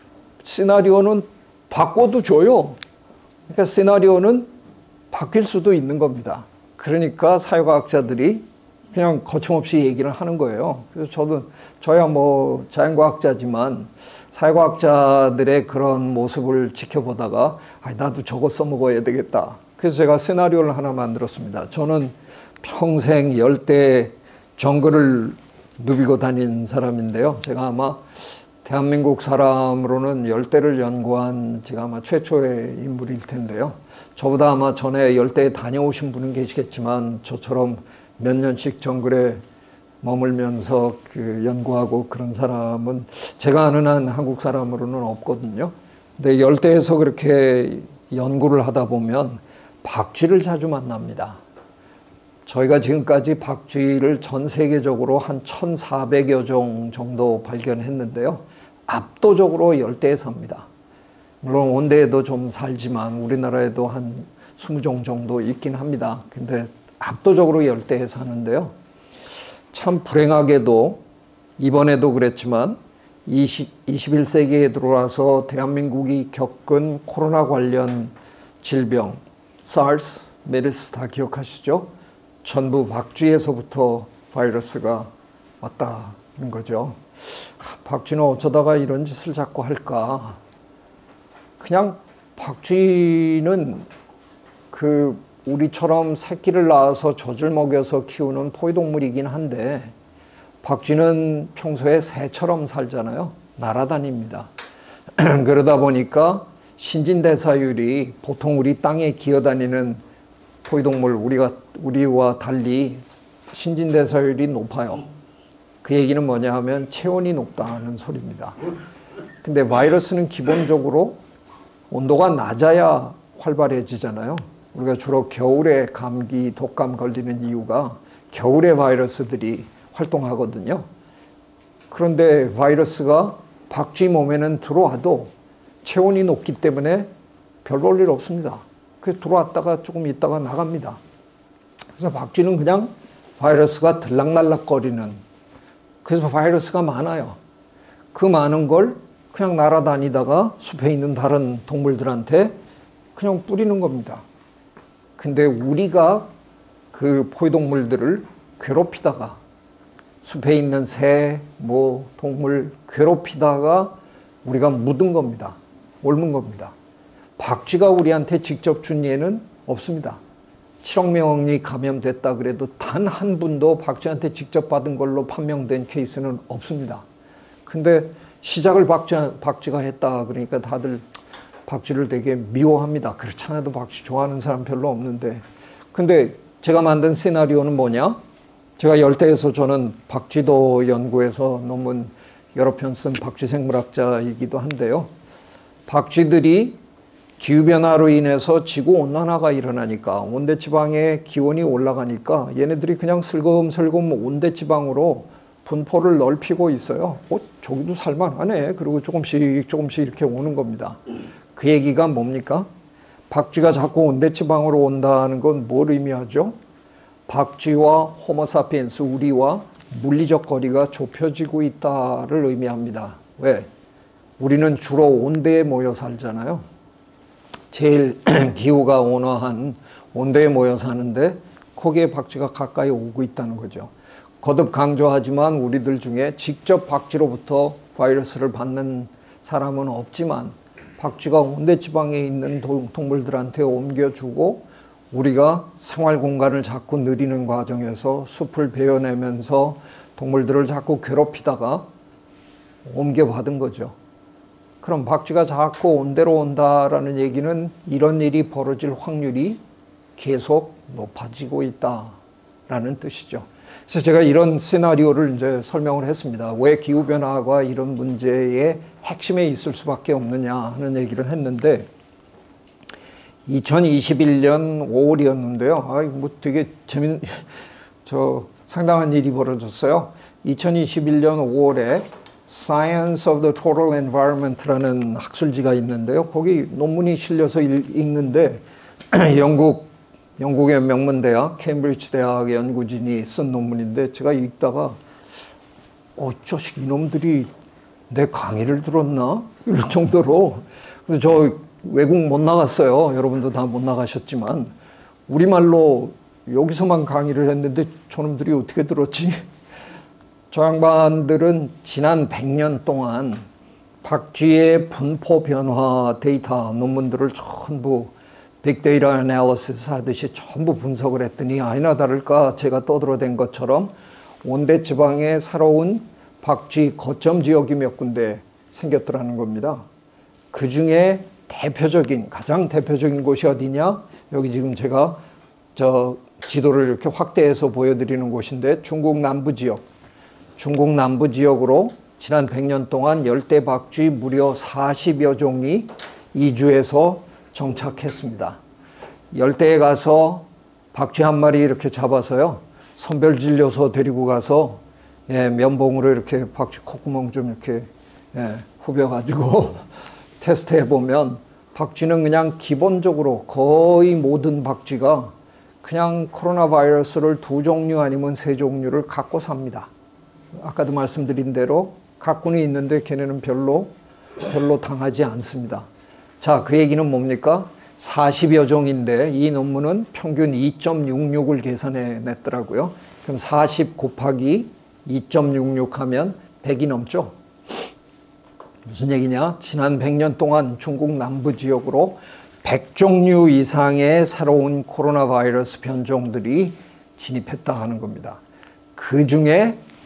시나리오는 바꿔도 줘요. 그러니까 시나리오는 바뀔 수도 있는 겁니다. 그러니까 사회과학자들이 그냥 거침없이 얘기를 하는 거예요. 그래서 저야 뭐 자연과학자지만 사회과학자들의 그런 모습을 지켜보다가 나도 저거 써먹어야 되겠다. 그래서 제가 시나리오를 하나 만들었습니다. 저는 평생 열대 정글을 누비고 다닌 사람인데요. 제가 아마 대한민국 사람으로는 열대를 연구한 제가 아마 최초의 인물일 텐데요. 저보다 아마 전에 열대에 다녀오신 분은 계시겠지만 저처럼 몇 년씩 정글에 머물면서 연구하고 그런 사람은 제가 아는 한 한국 사람으로는 없거든요. 근데 열대에서 그렇게 연구를 하다 보면 박쥐를 자주 만납니다. 저희가 지금까지 박쥐를 전 세계적으로 한 1,400여 종 정도 발견했는데요. 압도적으로 열대에 삽니다. 물론 온대에도 좀 살지만 우리나라에도 한 20종 정도 있긴 합니다. 근데 압도적으로 열대에 사는데요. 참 불행하게도 이번에도 그랬지만 21세기에 들어와서 대한민국이 겪은 코로나 관련 질병, SARS, 메르스 다 기억하시죠? 전부 박쥐에서부터 바이러스가 왔다는 거죠. 박쥐는 어쩌다가 이런 짓을 자꾸 할까? 그냥 박쥐는 우리처럼 새끼를 낳아서 젖을 먹여서 키우는 포유동물이긴 한데 박쥐는 평소에 새처럼 살잖아요. 날아다닙니다. 그러다 보니까 신진대사율이 보통 우리 땅에 기어다니는 포유동물 우리와 달리 신진대사율이 높아요. 그 얘기는 뭐냐 하면 체온이 높다는 소리입니다. 근데 바이러스는 기본적으로 온도가 낮아야 활발해지잖아요. 우리가 주로 겨울에 감기, 독감 걸리는 이유가 겨울에 바이러스들이 활동하거든요. 그런데 바이러스가 박쥐 몸에는 들어와도 체온이 높기 때문에 별 볼 일 없습니다. 그래서 들어왔다가 조금 있다가 나갑니다. 그래서 박쥐는 그냥 바이러스가 들락날락거리는, 그래서 바이러스가 많아요. 그 많은 걸 그냥 날아다니다가 숲에 있는 다른 동물들한테 그냥 뿌리는 겁니다. 근데 우리가 그 포유동물들을 괴롭히다가 숲에 있는 새, 동물 괴롭히다가 우리가 묻은 겁니다. 옮은 겁니다. 박쥐가 우리한테 직접 준 예는 없습니다. 7억 명이 감염됐다 그래도 단 한 분도 박쥐한테 직접 받은 걸로 판명된 케이스는 없습니다. 근데 시작을 박쥐가 했다 그러니까 다들 박쥐를 되게 미워합니다. 그렇지 않아도 박쥐 좋아하는 사람 별로 없는데. 근데 제가 만든 시나리오는 뭐냐? 제가 열대에서 저는 박쥐도 연구해서 논문 여러 편 쓴 박쥐생물학자이기도 한데요. 박쥐들이 기후변화로 인해서 지구온난화가 일어나니까 온대지방의 기온이 올라가니까 얘네들이 그냥 슬금슬금 온대지방으로 분포를 넓히고 있어요. 저기도 살만하네. 그리고 조금씩 이렇게 오는 겁니다. 그 얘기가 뭡니까? 박쥐가 자꾸 온대지방으로 온다는 건 뭘 의미하죠? 박쥐와 호모사피엔스, 우리와 물리적 거리가 좁혀지고 있다를 의미합니다. 왜? 우리는 주로 온대에 모여 살잖아요. 제일 기후가 온화한 온대에 모여 사는데 거기에 박쥐가 가까이 오고 있다는 거죠. 거듭 강조하지만 우리들 중에 직접 박쥐로부터 바이러스를 받는 사람은 없지만 박쥐가 온대지방에 있는 동물들한테 옮겨주고 우리가 생활 공간을 자꾸 늘리는 과정에서 숲을 베어내면서 동물들을 자꾸 괴롭히다가 옮겨받은 거죠. 그럼 박쥐가 자꾸 온대로 온다라는 얘기는 이런 일이 벌어질 확률이 계속 높아지고 있다라는 뜻이죠. 그래서 제가 이런 시나리오를 이제 설명을 했습니다. 왜 기후변화가 이런 문제의 핵심에 있을 수밖에 없느냐 하는 얘기를 했는데 2021년 5월이었는데요. 되게 상당한 일이 벌어졌어요. 2021년 5월에 Science of the Total Environment라는 학술지가 있는데요. 거기 논문이 실려서 읽는데 영국의 명문대학, 케임브리지 대학의 연구진이 쓴 논문인데 제가 읽다가 자식 이놈들이 내 강의를 들었나? 이럴 정도로. 근데 저 외국 못 나갔어요. 여러분도 다 못 나가셨지만 우리말로 여기서만 강의를 했는데 저놈들이 어떻게 들었지? 저 양반들은 지난 100년 동안 박쥐의 분포 변화 데이터 논문들을 전부 빅데이터 애널리시스 하듯이 전부 분석을 했더니 아니나 다를까 제가 떠들어댄 것처럼 온대지방에 살아온 박쥐 거점 지역이 몇 군데 생겼더라는 겁니다. 그 중에 가장 대표적인 곳이 어디냐? 여기 지금 제가 지도를 이렇게 확대해서 보여드리는 곳인데 중국 남부 지역으로 지난 100년 동안 열대 박쥐 무려 40여 종이 이주해서 정착했습니다. 열대에 가서 박쥐 한 마리 이렇게 잡아서요. 선별진료소 데리고 가서 면봉으로 이렇게 박쥐 콧구멍 좀 이렇게 후벼가지고 테스트해보면 박쥐는 그냥 기본적으로 거의 모든 박쥐가 그냥 코로나 바이러스를 2종류 아니면 3종류를 갖고 삽니다. 아까도 말씀드린 대로 갖고는 있는데 걔네는 별로 당하지 않습니다. 자, 그 얘기는 뭡니까? 40여 종인데 이 논문은 평균 2.66을 계산해 냈더라고요. 그럼 40 곱하기 2.66 하면 100이 넘죠? 무슨 얘기냐? 지난 100년 동안 중국 남부 지역으로 100종류 이상의 새로운 코로나 바이러스 변종들이 진입했다 하는 겁니다. 그 중에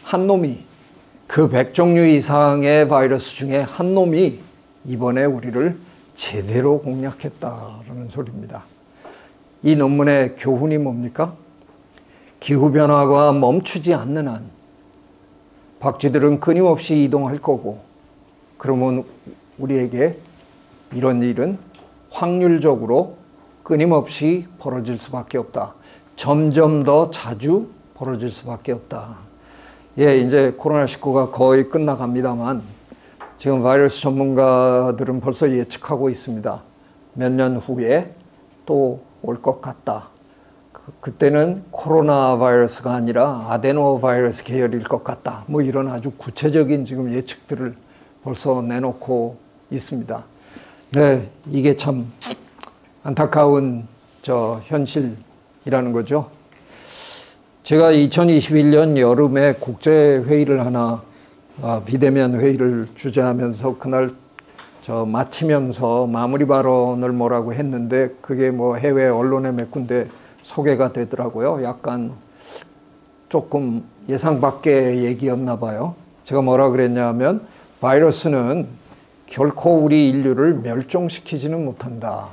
한 놈이, 그 100종류 이상의 바이러스 중에 한 놈이 이번에 우리를 제대로 공략했다라는 소리입니다. 이 논문의 교훈이 뭡니까? 기후변화가 멈추지 않는 한 박쥐들은 끊임없이 이동할 거고, 그러면 우리에게 이런 일은 확률적으로 끊임없이 벌어질 수밖에 없다. 점점 더 자주 벌어질 수밖에 없다. 예, 이제 코로나19가 거의 끝나갑니다만 지금 바이러스 전문가들은 벌써 예측하고 있습니다. 몇 년 후에 또 올 것 같다. 그때는 코로나 바이러스가 아니라 아데노 바이러스 계열일 것 같다. 뭐 이런 아주 구체적인 지금 예측들을 벌써 내놓고 있습니다. 네, 이게 참 안타까운 현실이라는 거죠. 제가 2021년 여름에 국제회의를 하나, 비대면 회의를 주재하면서 그날 마치면서 마무리 발언을 뭐라고 했는데 그게 뭐 해외 언론에 몇 군데 소개가 되더라고요. 약간 조금 예상 밖의 얘기였나 봐요. 제가 뭐라 그랬냐면 바이러스는 결코 우리 인류를 멸종시키지는 못한다.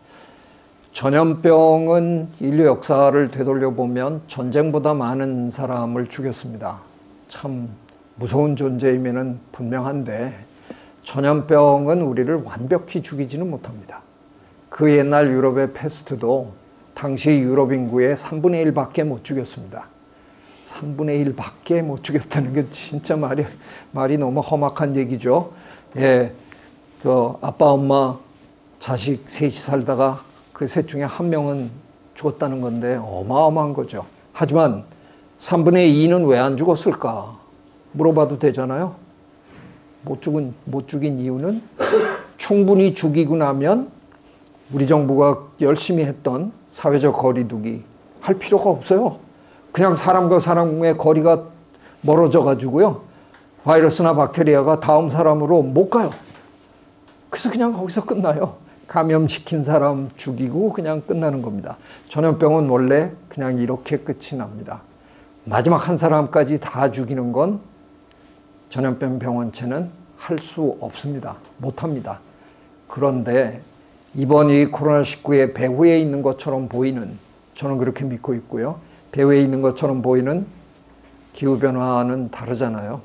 전염병은 인류 역사를 되돌려보면 전쟁보다 많은 사람을 죽였습니다. 참 무서운 존재임에는 분명한데 전염병은 우리를 완벽히 죽이지는 못합니다. 그 옛날 유럽의 패스트도 당시 유럽 인구의 3분의 1밖에 못 죽였습니다. 3분의 1밖에 못 죽였다는 게 진짜 말이 너무 험악한 얘기죠. 예, 그 아빠, 엄마, 자식 셋이 살다가 그 셋 중에 한 명은 죽었다는 건데 어마어마한 거죠. 하지만 3분의 2는 왜 안 죽었을까? 물어봐도 되잖아요. 못 죽인 이유는 충분히 죽이고 나면 우리 정부가 열심히 했던 사회적 거리두기 할 필요가 없어요. 그냥 사람과 사람의 거리가 멀어져 가지고요. 바이러스나 박테리아가 다음 사람으로 못 가요. 그래서 그냥 거기서 끝나요. 감염시킨 사람 죽이고 그냥 끝나는 겁니다. 전염병은 원래 그냥 이렇게 끝이 납니다. 마지막 한 사람까지 다 죽이는 건 전염병 병원체는 할 수 없습니다. 못합니다. 그런데 이번 이 코로나19의 배후에 있는 것처럼 보이는, 저는 그렇게 믿고 있고요. 배후에 있는 것처럼 보이는 기후변화는 다르잖아요.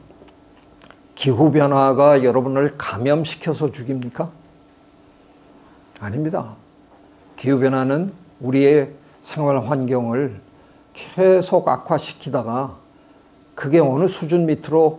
기후변화가 여러분을 감염시켜서 죽입니까? 아닙니다. 기후변화는 우리의 생활 환경을 계속 악화시키다가 그게 어느 수준 밑으로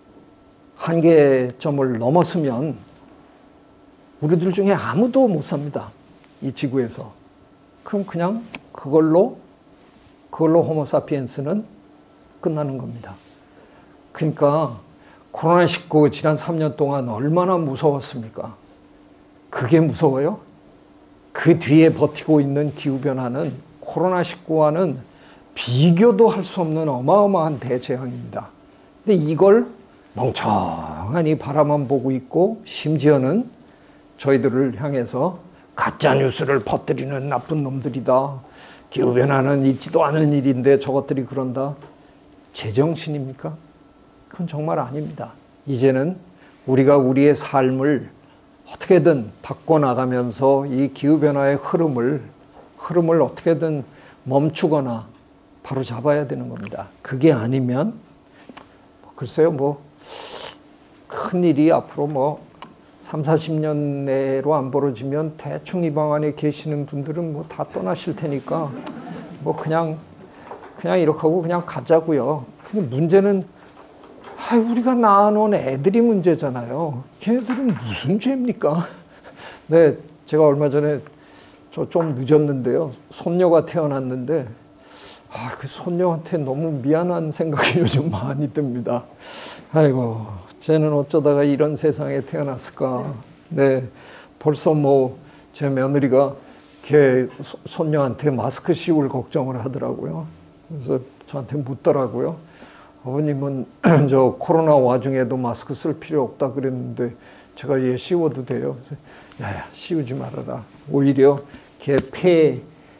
한계점을 넘었으면 우리들 중에 아무도 못 삽니다. 이 지구에서. 그럼 그냥 그걸로 호모사피엔스는 끝나는 겁니다. 그러니까 코로나19 지난 3년 동안 얼마나 무서웠습니까? 그게 무서워요? 그 뒤에 버티고 있는 기후변화는 코로나19와는 비교도 할 수 없는 어마어마한 대재앙입니다. 근데 이걸 멍청하니 바라만 보고 있고 심지어는 저희들을 향해서 가짜뉴스를 퍼뜨리는 나쁜 놈들이다. 기후변화는 있지도 않은 일인데 저것들이 그런다. 제정신입니까? 그건 정말 아닙니다. 이제는 우리가 우리의 삶을 어떻게든 바꿔나가면서 이 기후변화의 흐름을 어떻게든 멈추거나 바로 잡아야 되는 겁니다. 그게 아니면 글쎄요, 큰일이 앞으로 3, 40년 내로 안 벌어지면 대충 이 방 안에 계시는 분들은 다 떠나실 테니까 그냥 이렇게 하고 그냥 가자고요. 근데 문제는 우리가 낳아놓은 애들이 문제잖아요. 걔네들은 무슨 죄입니까? 네, 제가 얼마 전에 좀 늦었는데요. 손녀가 태어났는데 그 손녀한테 너무 미안한 생각이 요즘 많이 듭니다. 아이고, 쟤는 어쩌다가 이런 세상에 태어났을까. 네, 벌써 제 며느리가 걔 손녀한테 마스크 씌울 걱정을 하더라고요. 그래서 저한테 묻더라고요. 아버님은 저 코로나 와중에도 마스크 쓸 필요 없다 그랬는데 제가 얘 씌워도 돼요? 그래서 야야, 씌우지 말아라. 오히려 걔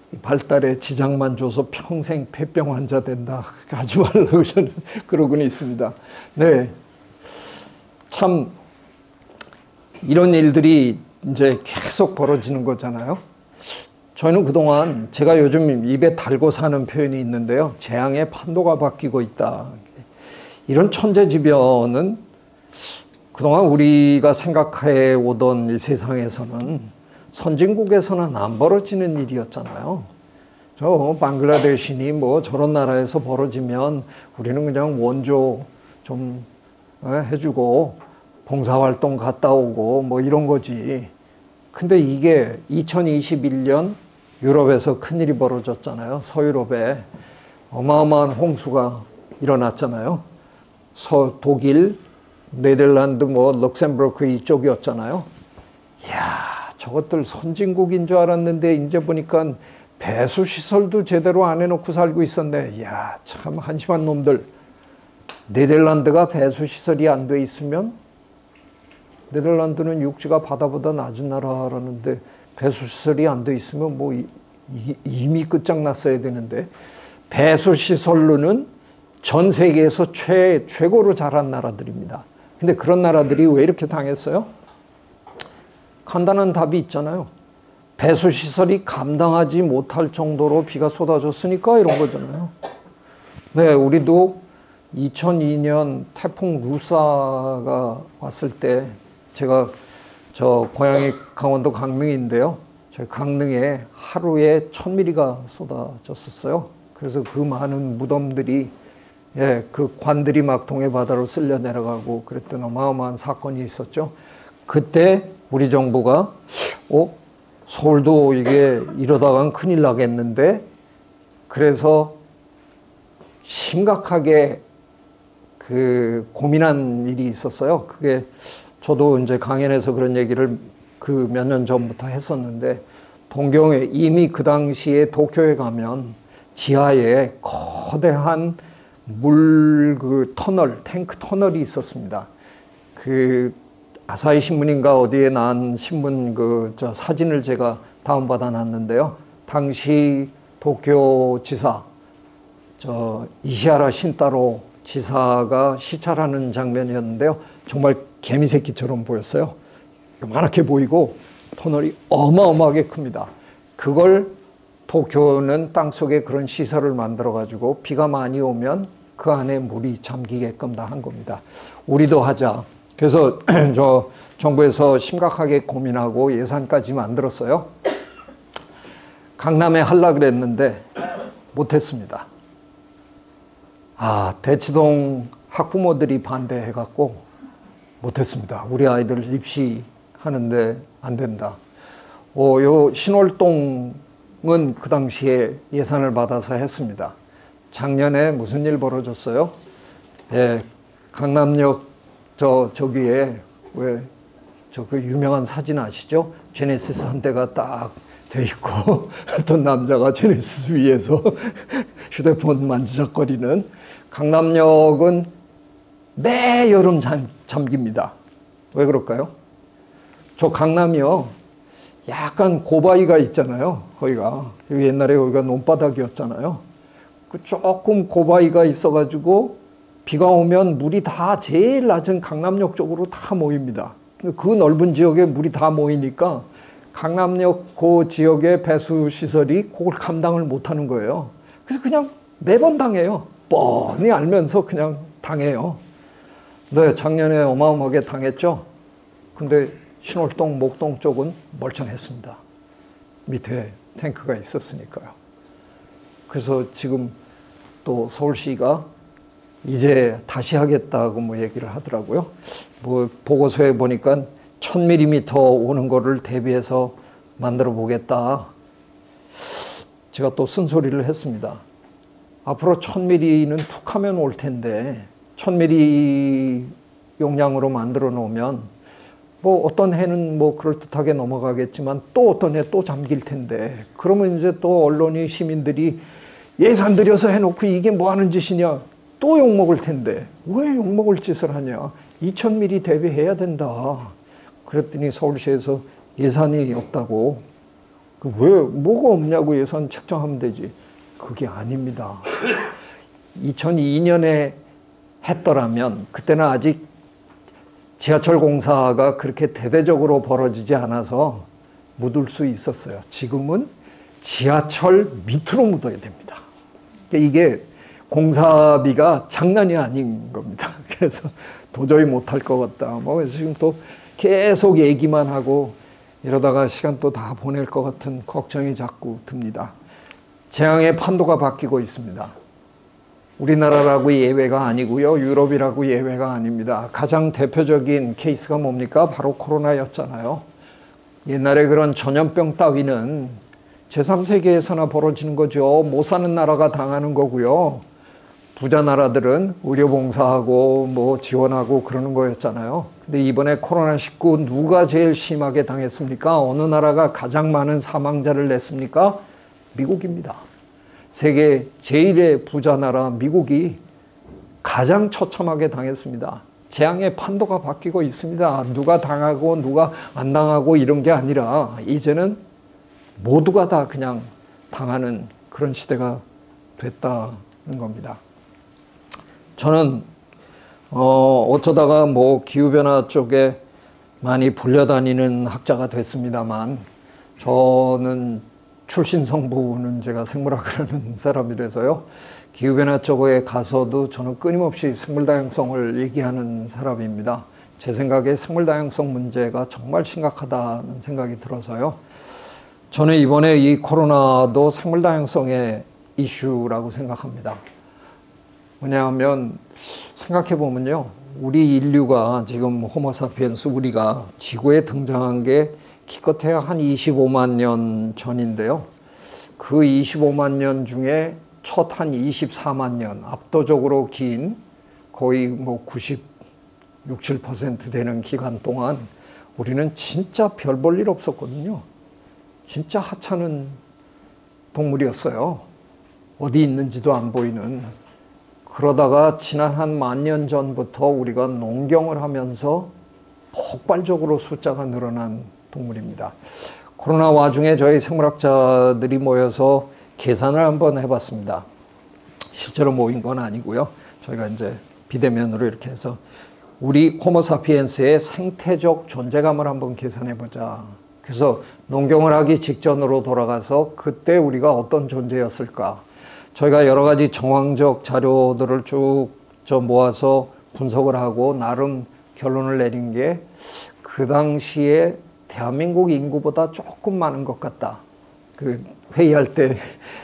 발달에 지장만 줘서 평생 폐병 환자 된다. 하지 말라고 저는 그러고는 있습니다. 네. 참, 이런 일들이 이제 계속 벌어지는 거잖아요. 저희는 그동안 제가 요즘 입에 달고 사는 표현이 있는데요. 재앙의 판도가 바뀌고 있다. 이런 천재지변은 그동안 우리가 생각해 오던 이 세상에서는 선진국에서는 안 벌어지는 일이었잖아요. 저 방글라데시니 뭐 저런 나라에서 벌어지면 우리는 그냥 원조 좀 해주고 봉사활동 갔다 오고 뭐 이런 거지. 근데 이게 2021년 유럽에서 큰일이 벌어졌잖아요. 서유럽에 어마어마한 홍수가 일어났잖아요. 독일, 네덜란드, 뭐 럭셈부르크 이쪽이었잖아요. 이야, 저것들 선진국인 줄 알았는데 이제 보니까 배수시설도 제대로 안 해놓고 살고 있었네. 이야, 참 한심한 놈들. 네덜란드가 배수시설이 안 돼 있으면, 네덜란드는 육지가 바다보다 낮은 나라라는데 배수시설이 안 돼 있으면 뭐 이미 끝장났어야 되는데, 배수시설로는 전 세계에서 최고로 잘한 나라들입니다. 근데 그런 나라들이 왜 이렇게 당했어요? 간단한 답이 있잖아요. 배수시설이 감당하지 못할 정도로 비가 쏟아졌으니까 이런 거잖아요. 네, 우리도 2002년 태풍 루사가 왔을 때 제가 저 고향이 강원도 강릉인데요. 저희 강릉에 하루에 1000mm가 쏟아졌었어요. 그래서 그 많은 무덤들이 그 관들이 막 동해바다로 쓸려 내려가고 그랬던 어마어마한 사건이 있었죠. 그때 우리 정부가 서울도 이게 이러다간 큰일 나겠는데, 그래서 심각하게 그 고민한 일이 있었어요. 그게 저도 이제 강연에서 그런 얘기를 그 몇 년 전부터 했었는데, 동경에 이미 그 당시에 도쿄에 가면 지하에 거대한 그 터널, 탱크 터널이 있었습니다. 그 아사히 신문인가 어디에 난 신문 저 사진을 제가 다운받아 놨는데요. 당시 도쿄 지사, 이시하라 신타로 지사가 시찰하는 장면이었는데요. 정말 개미새끼처럼 보였어요. 요만하게 보이고 터널이 어마어마하게 큽니다. 그걸 도쿄는 땅속에 그런 시설을 만들어가지고 비가 많이 오면 그 안에 물이 잠기게끔 다 한 겁니다. 우리도 하자. 그래서 저 정부에서 심각하게 고민하고 예산까지 만들었어요. 강남에 하려고 그랬는데 못했습니다. 대치동 학부모들이 반대해갖고 못했습니다. 우리 아이들 입시하는데 안 된다. 요 신월동은 그 당시에 예산을 받아서 했습니다. 작년에 무슨 일 벌어졌어요? 강남역 저기에 그 유명한 사진 아시죠? 제네시스 한 대가 딱 돼 있고 어떤 남자가 제네시스 위에서 휴대폰 만지작거리는. 강남역은 매 여름 잠깁니다. 왜 그럴까요? 저 강남이요, 약간 고바위가 있잖아요. 거기가 옛날에 여기가 논바닥이었잖아요. 그 조금 고바위가 있어가지고 비가 오면 물이 다 제일 낮은 강남역 쪽으로 다 모입니다. 그 넓은 지역에 물이 다 모이니까 강남역 그 지역의 배수 시설이 그걸 감당을 못하는 거예요. 그래서 그냥 매번 당해요. 뻔히 알면서 그냥 당해요. 네, 작년에 어마어마하게 당했죠. 근데 신월동, 목동 쪽은 멀쩡했습니다. 밑에 탱크가 있었으니까요. 그래서 지금 또 서울시가 이제 다시 하겠다고 뭐 얘기를 하더라고요. 뭐 보고서에 보니까 1000mm 오는 거를 대비해서 만들어 보겠다. 제가 또 쓴소리를 했습니다. 앞으로 1000mm는 툭 하면 올 텐데 1000mm 용량으로 만들어 놓으면 뭐 어떤 해는 뭐 그럴듯하게 넘어가겠지만 또 어떤 해 또 잠길 텐데, 그러면 이제 또 언론이, 시민들이 예산 들여서 해놓고 이게 뭐 하는 짓이냐, 또 욕먹을 텐데 왜 욕먹을 짓을 하냐, 2000mm 대비해야 된다. 그랬더니 서울시에서 예산이 없다고 왜 뭐가 없냐고 예산 책정하면 되지. 그게 아닙니다. 2002년에 했더라면 그때는 아직 지하철 공사가 그렇게 대대적으로 벌어지지 않아서 묻을 수 있었어요. 지금은 지하철 밑으로 묻어야 됩니다. 이게 공사비가 장난이 아닌 겁니다. 그래서 도저히 못할 것 같다. 뭐 지금 또 계속 얘기만 하고 이러다가 시간 또 다 보낼 것 같은 걱정이 자꾸 듭니다. 재앙의 판도가 바뀌고 있습니다. 우리나라라고 예외가 아니고요. 유럽이라고 예외가 아닙니다. 가장 대표적인 케이스가 뭡니까? 바로 코로나였잖아요. 옛날에 그런 전염병 따위는 제3세계에서나 벌어지는 거죠. 못 사는 나라가 당하는 거고요. 부자 나라들은 의료봉사하고 뭐 지원하고 그러는 거였잖아요. 근데 이번에 코로나19 누가 제일 심하게 당했습니까? 어느 나라가 가장 많은 사망자를 냈습니까? 미국입니다. 세계 제1의 부자 나라 미국이 가장 처참하게 당했습니다. 재앙의 판도가 바뀌고 있습니다. 누가 당하고 누가 안 당하고 이런 게 아니라 이제는 모두가 다 그냥 당하는 그런 시대가 됐다는 겁니다. 저는 어쩌다가 뭐 기후변화 쪽에 많이 불려다니는 학자가 됐습니다만 저는 출신 성부는 제가 생물학을 하는 사람이라서요. 기후변화 쪽에 가서도 저는 끊임없이 생물다양성을 얘기하는 사람입니다. 제 생각에 생물다양성 문제가 정말 심각하다는 생각이 들어서요. 저는 이번에 이 코로나도 생물다양성의 이슈라고 생각합니다. 왜냐하면 생각해 보면요. 우리 인류가 지금 호모사피엔스 우리가 지구에 등장한 게 기껏해야 한 25만 년 전인데요. 그 25만 년 중에 첫 한 24만 년 압도적으로 긴 거의 뭐 96, 7% 되는 기간 동안 우리는 진짜 별 볼 일 없었거든요. 진짜 하찮은 동물이었어요. 어디 있는지도 안 보이는. 그러다가 지난 한 10,000년 전부터 우리가 농경을 하면서 폭발적으로 숫자가 늘어난 동물입니다. 코로나 와중에 저희 생물학자들이 모여서 계산을 한번 해봤습니다. 실제로 모인 건 아니고요. 저희가 이제 비대면으로 이렇게 해서 우리 호모사피엔스의 생태적 존재감을 한번 계산해보자. 그래서 농경을 하기 직전으로 돌아가서 그때 우리가 어떤 존재였을까. 저희가 여러 가지 정황적 자료들을 쭉 모아서 분석을 하고 나름 결론을 내린 게 그 당시에 대한민국 인구보다 조금 많은 것 같다. 그 회의할 때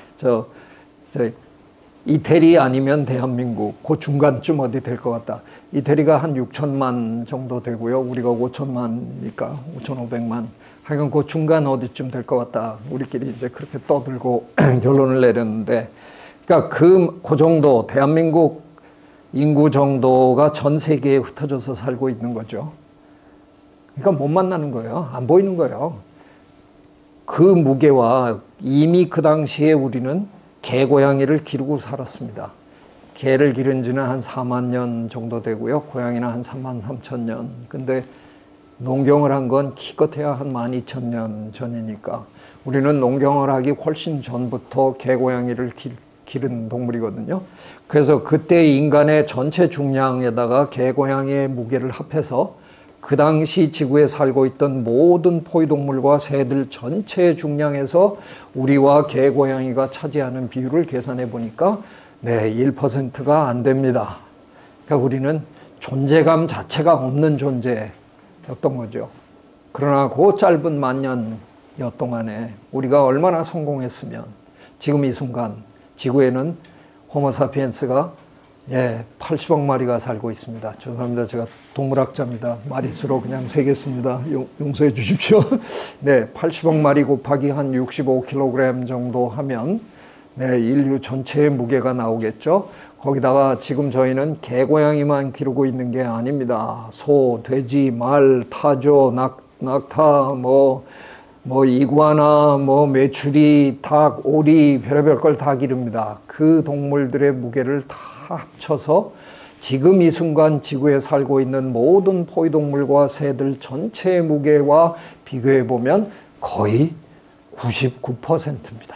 이태리 아니면 대한민국 그 중간쯤 어디 될 것 같다. 이태리가 한 6천만 정도 되고요. 우리가 5천만이니까 5,500만. 하여간 그 중간 어디쯤 될 것 같다. 우리끼리 이제 그렇게 떠들고 결론을 내렸는데, 그러니까 그 정도 대한민국 인구 정도가 전 세계에 흩어져서 살고 있는 거죠. 그러니까 못 만나는 거예요. 안 보이는 거예요. 그 무게와 이미 그 당시에 우리는 개, 고양이를 기르고 살았습니다. 개를 기른 지는 한 4만 년 정도 되고요. 고양이는 한 3만 3천 년. 근데 농경을 한 건 기껏해야 한 12,000년 전이니까 우리는 농경을 하기 훨씬 전부터 개, 고양이를 기른 동물이거든요. 그래서 그때 인간의 전체 중량에다가 개, 고양이의 무게를 합해서 그 당시 지구에 살고 있던 모든 포유동물과 새들 전체 중량에서 우리와 개, 고양이가 차지하는 비율을 계산해 보니까 네, 1%가 안 됩니다. 그러니까 우리는 존재감 자체가 없는 존재였던 거죠. 그러나 그 짧은 10,000년 동안에 우리가 얼마나 성공했으면 지금 이 순간 지구에는 호모사피엔스가 80억 마리가 살고 있습니다. 죄송합니다. 제가 동물학자입니다. 마리수로 그냥 세겠습니다. 용서해 주십시오. 네, 80억 마리 곱하기 한 65kg 정도 하면 네, 인류 전체의 무게가 나오겠죠. 거기다가 지금 저희는 개, 고양이만 기르고 있는 게 아닙니다. 소, 돼지, 말, 타조, 낙타, 이구아나, 메추리, 닭, 오리, 별의별 걸 다 기릅니다. 그 동물들의 무게를 다 합쳐서 지금 이 순간 지구에 살고 있는 모든 포유동물과 새들 전체의 무게와 비교해 보면 거의 99%입니다.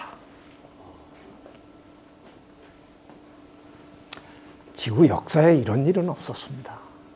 지구 역사에 이런 일은 없었습니다.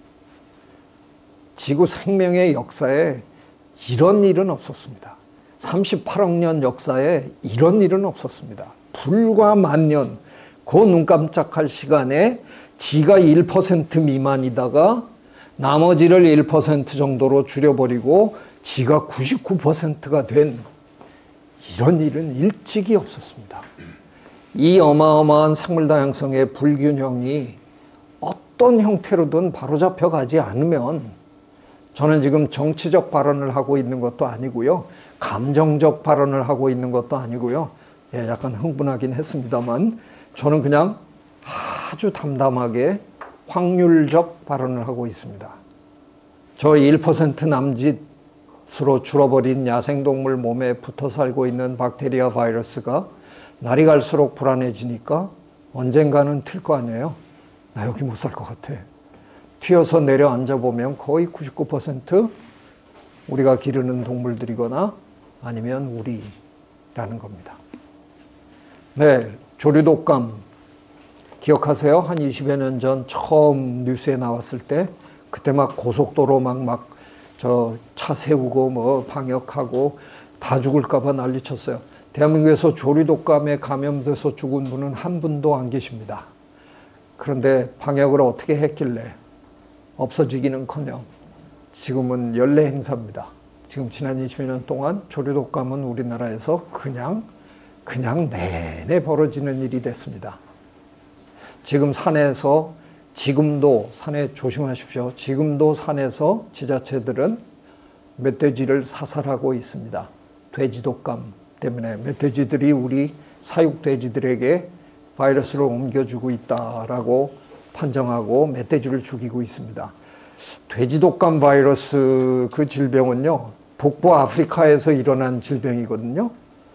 지구 생명의 역사에 이런 일은 없었습니다. 38억 년 역사에 이런 일은 없었습니다. 불과 만년, 그 눈 깜짝할 시간에 지가 1% 미만이다가 나머지를 1% 정도로 줄여버리고 지가 99%가 된 이런 일은 일찍이 없었습니다. 이 어마어마한 생물 다양성의 불균형이 어떤 형태로든 바로잡혀 가지 않으면, 저는 지금 정치적 발언을 하고 있는 것도 아니고요, 감정적 발언을 하고 있는 것도 아니고요, 약간 흥분하긴 했습니다만 저는 그냥 아주 담담하게 확률적 발언을 하고 있습니다. 저 1% 남짓으로 줄어버린 야생동물 몸에 붙어 살고 있는 박테리아 바이러스가 날이 갈수록 불안해지니까 언젠가는 튈 거 아니에요. 나 여기 못 살 것 같아. 튀어서 내려 앉아보면 거의 99% 우리가 기르는 동물들이거나 아니면 우리라는 겁니다. 네, 조류독감 기억하세요? 한 20여 년 전 처음 뉴스에 나왔을 때, 그때 막 고속도로 저 차 세우고 뭐 방역하고 다 죽을까봐 난리쳤어요. 대한민국에서 조류독감에 감염돼서 죽은 분은 한 분도 안 계십니다. 그런데 방역을 어떻게 했길래 없어지기는커녕 지금은 연례 행사입니다. 지금 지난 20여 년 동안 조류독감은 우리나라에서 그냥 내내 벌어지는 일이 됐습니다. 지금 산에서, 지금도 산에 조심하십시오. 지금도 산에서 지자체들은 멧돼지를 사살하고 있습니다. 돼지독감 때문에 멧돼지들이 우리 사육돼지들에게 바이러스를 옮겨주고 있다라고 판정하고 멧돼지를 죽이고 있습니다. 돼지독감 바이러스 그 질병은요, 북부 아프리카에서 일어난 질병이거든요.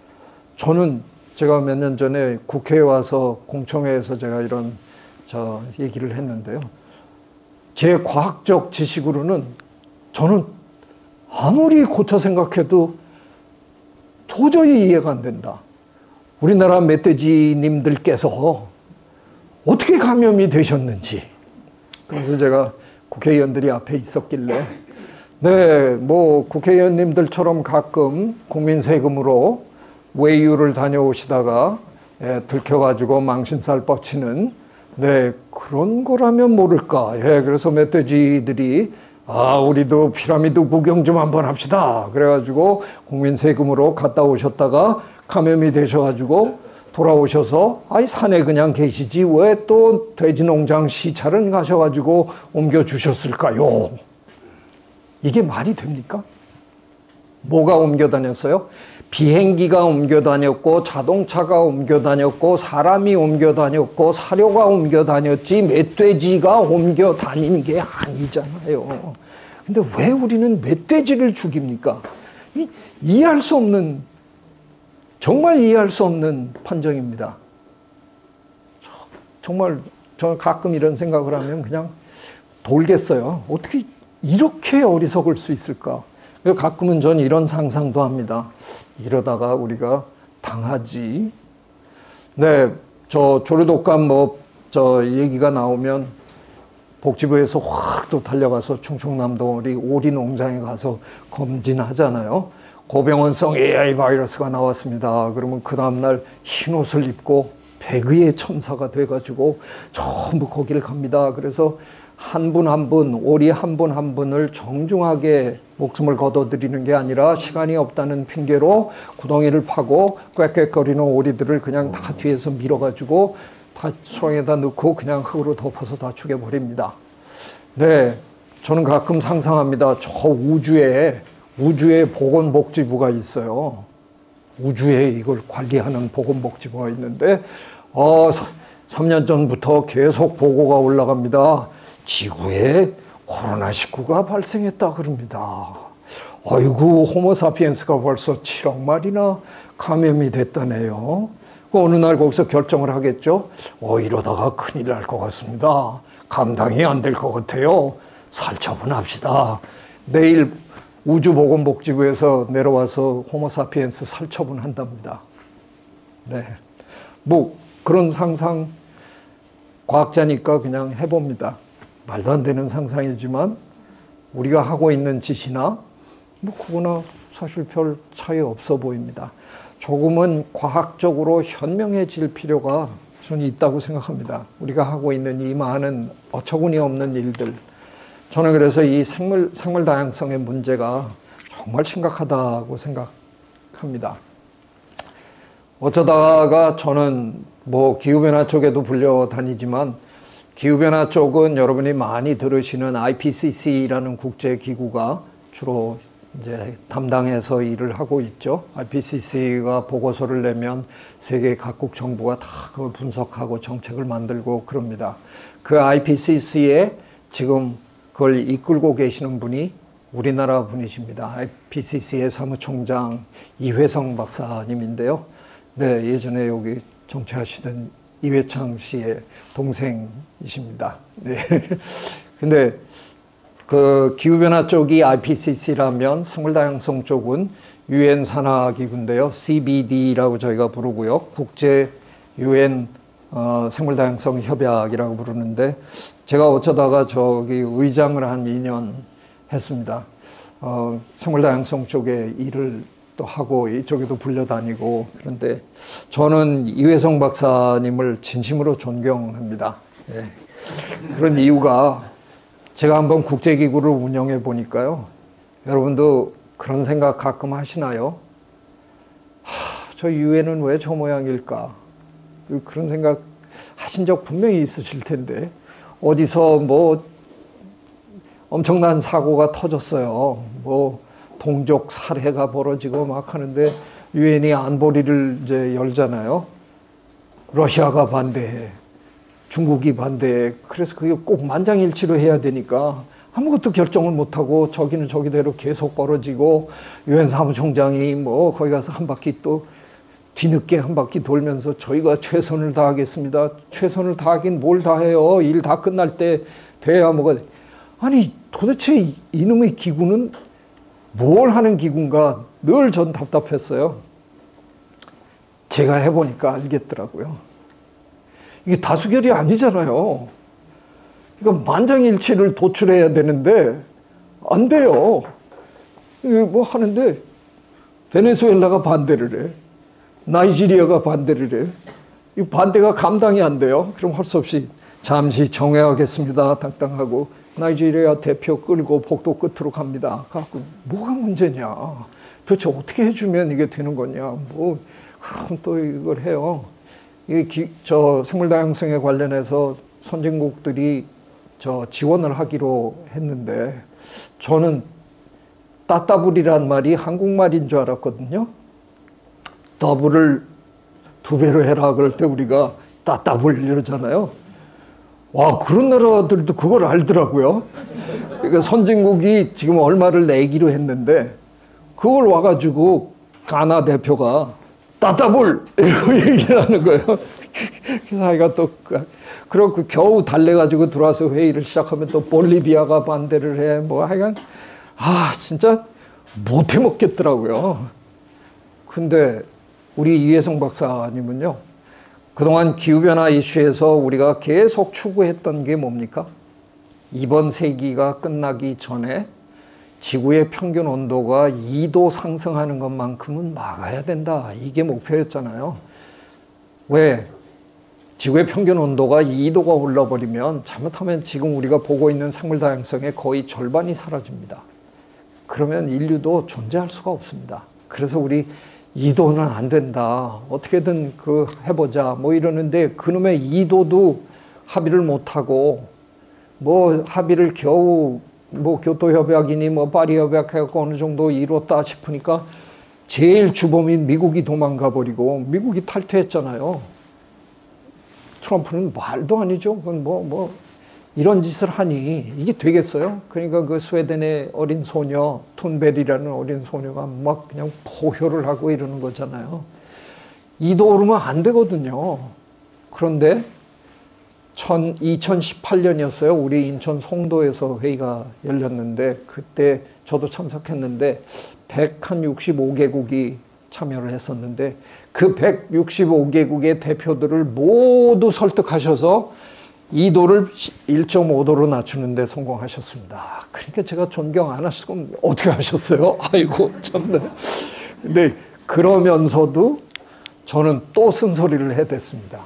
제가 몇 년 전에 국회에 와서 공청회에서 제가 이런 얘기를 했는데요. 제 과학적 지식으로는 저는 아무리 고쳐 생각해도 도저히 이해가 안 된다. 우리나라 멧돼지님들께서 어떻게 감염이 되셨는지. 그래서 제가 국회의원들이 앞에 있었길래, 네, 뭐 국회의원님들처럼 가끔 국민 세금으로 외유를 다녀오시다가 들켜가지고 망신살 뻗치는, 네, 그런 거라면 모를까. 그래서 멧돼지들이 우리도 피라미드 구경 좀 한번 합시다. 그래가지고 국민 세금으로 갔다 오셨다가 감염이 되셔가지고 돌아오셔서 산에 그냥 계시지 왜 또 돼지농장 시찰은 가셔가지고 옮겨주셨을까요? 이게 말이 됩니까? 뭐가 옮겨 다녔어요? 비행기가 옮겨 다녔고, 자동차가 옮겨 다녔고, 사람이 옮겨 다녔고, 사료가 옮겨 다녔지 멧돼지가 옮겨 다닌 게 아니잖아요. 근데 왜 우리는 멧돼지를 죽입니까? 이해할 수 없는, 정말 이해할 수 없는 판정입니다. 정말 저는 가끔 이런 생각을 하면 그냥 돌겠어요. 어떻게 이렇게 어리석을 수 있을까? 가끔은 전 이런 상상도 합니다. 이러다가 우리가 당하지. 네, 조류독감 얘기가 나오면 복지부에서 확 또 달려가서 충청남도 오리 농장에 가서 검진하잖아요. 고병원성 AI 바이러스가 나왔습니다. 그러면 그 다음날 흰 옷을 입고 배그의 천사가 돼가지고 전부 거기를 갑니다. 그래서 한 분 한 분, 오리 한 분 한 분을 정중하게 목숨을 거둬들이는 게 아니라 시간이 없다는 핑계로 구덩이를 파고 꽥꽥거리는 오리들을 그냥 다 뒤에서 밀어가지고 다 수렁에다 넣고 그냥 흙으로 덮어서 다 죽여버립니다. 네, 저는 가끔 상상합니다. 저 우주에 보건복지부가 있어요. 우주에 이걸 관리하는 보건복지부가 있는데 3년 전부터 계속 보고가 올라갑니다. 지구에 코로나19가 발생했다 그럽니다. 아이고, 호모사피엔스가 벌써 7억 마리나 감염이 됐다네요. 어느 날 거기서 결정을 하겠죠. 이러다가 큰일 날 것 같습니다. 감당이 안 될 것 같아요. 살처분합시다. 내일 우주보건복지부에서 내려와서 호모사피엔스 살처분한답니다. 네. 뭐 그런 상상 과학자니까 그냥 해봅니다. 말도 안 되는 상상이지만 우리가 하고 있는 짓이나 뭐 그거나 사실 별 차이 없어 보입니다. 조금은 과학적으로 현명해질 필요가 저는 있다고 생각합니다. 우리가 하고 있는 이 많은 어처구니 없는 일들. 저는 그래서 이 생물 다양성의 문제가 정말 심각하다고 생각합니다. 어쩌다가 저는 뭐 기후변화 쪽에도 불려다니지만 기후변화 쪽은 여러분이 많이 들으시는 IPCC라는 국제기구가 주로 이제 담당해서 일을 하고 있죠. IPCC가 보고서를 내면 세계 각국 정부가 다 그걸 분석하고 정책을 만들고 그럽니다. 그 IPCC에 지금 그걸 이끌고 계시는 분이 우리나라 분이십니다. IPCC의 사무총장 이회성 박사님인데요. 네, 예전에 여기 정치하시던 이회창 씨의 동생이십니다. 네. 근데 그 기후변화 쪽이 IPCC라면 생물다양성 쪽은 UN 산하기구인데요. CBD라고 저희가 부르고요. 국제 UN 생물다양성 협약이라고 부르는데 제가 어쩌다가 저기 의장을 한 2년 했습니다. 생물다양성 쪽에 일을 또 하고 이쪽에도 불려다니고 그런데 저는 이회성 박사님을 진심으로 존경합니다. 예. 그런 이유가 제가 한번 국제기구를 운영해 보니까요. 여러분도 그런 생각 가끔 하시나요? 저 유엔은 왜 저 모양일까? 그런 생각 하신 적 분명히 있으실 텐데 어디서 뭐 엄청난 사고가 터졌어요. 뭐 동족 살해가 벌어지고 막 하는데 유엔이 안보리를 이제 열잖아요. 러시아가 반대해. 중국이 반대해. 그래서 그게 꼭 만장일치로 해야 되니까 아무것도 결정을 못하고 저기는 저기대로 계속 벌어지고 유엔 사무총장이 뭐 거기 가서 한 바퀴 또 뒤늦게 한 바퀴 돌면서 저희가 최선을 다하겠습니다. 최선을 다하긴 뭘 다해요. 일 다 끝날 때 돼야 뭐가. 아니 도대체 이놈의 기구는 뭘 하는 기구인가 늘 전 답답했어요. 제가 해보니까 알겠더라고요. 이게 다수결이 아니잖아요. 이거 만장일치를 도출해야 되는데 안 돼요. 이게 뭐 하는데 베네수엘라가 반대를 해. 나이지리아가 반대를 해. 이 반대가 감당이 안 돼요. 그럼 할 수 없이 잠시 정회하겠습니다. 당당하고 나이지리아 대표 끌고 복도 끝으로 갑니다. 갖고 뭐가 문제냐? 도대체 어떻게 해주면 이게 되는 거냐? 뭐 그럼 또 이걸 해요. 이게 저 생물다양성에 관련해서 선진국들이 저 지원을 하기로 했는데 저는 따따블이란 말이 한국말인 줄 알았거든요. 더블을 2배로 해라 그럴 때 우리가 따따블 이러잖아요. 와, 그런 나라들도 그걸 알더라고요. 그러니까 선진국이 지금 얼마를 내기로 했는데 그걸 와가지고 가나 대표가 따따블 이러고 얘기를 하는 거예요. 그래서 아이가 또 그렇고 겨우 달래가지고 들어와서 회의를 시작하면 또 볼리비아가 반대를 해. 뭐 하여간 진짜 못해 먹겠더라고요. 근데 우리 이회성 박사님은요. 그동안 기후변화 이슈에서 우리가 계속 추구했던 게 뭡니까? 이번 세기가 끝나기 전에 지구의 평균 온도가 2도 상승하는 것만큼은 막아야 된다. 이게 목표였잖아요. 왜? 지구의 평균 온도가 2도가 올라버리면 잘못하면 지금 우리가 보고 있는 생물 다양성의 거의 절반이 사라집니다. 그러면 인류도 존재할 수가 없습니다. 그래서 우리 2도는 안 된다. 어떻게든 해보자. 뭐 이러는데 그놈의 2도도 합의를 못하고 뭐 합의를 겨우 뭐 교토협약이니 뭐 파리협약 해갖고 어느 정도 이뤘다 싶으니까 제일 주범인 미국이 도망가 버리고 미국이 탈퇴했잖아요. 트럼프는 말도 아니죠. 그건 뭐 이런 짓을 하니 이게 되겠어요? 그러니까 그 스웨덴의 어린 소녀 툰베리라는 어린 소녀가 막 그냥 포효를 하고 이러는 거잖아요. 2도 오르면 안 되거든요. 그런데 2018년이었어요. 우리 인천 송도에서 회의가 열렸는데 그때 저도 참석했는데 165개국이 참여를 했었는데 그 165개국의 대표들을 모두 설득하셔서 2도를 1.5도로 낮추는 데 성공하셨습니다. 그러니까 제가 존경 안 하시고 어떻게 하셨어요? 아이고 참네. 근데 그러면서도 저는 또 쓴소리를 해댔습니다.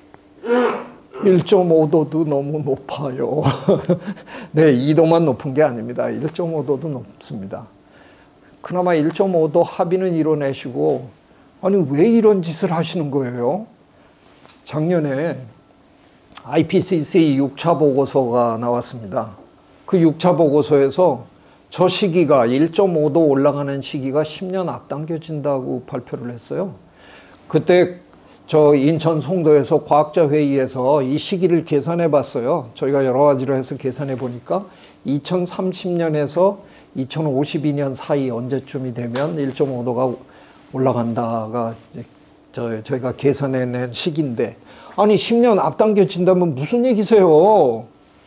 1.5도도 너무 높아요. 네, 2도만 높은 게 아닙니다. 1.5도도 높습니다. 그나마 1.5도 합의는 이뤄내시고 아니 왜 이런 짓을 하시는 거예요? 작년에 IPCC 6차 보고서가 나왔습니다. 그 6차 보고서에서 저 시기가 1.5도 올라가는 시기가 10년 앞당겨진다고 발표를 했어요. 그때 저 인천 송도에서 과학자 회의에서 이 시기를 계산해 봤어요. 저희가 여러 가지로 해서 계산해 보니까 2030년에서 2052년 사이 언제쯤이 되면 1.5도가 올라간다가 이제 저희가 계산해낸 시기인데 아니 10년 앞당겨진다면 무슨 얘기세요?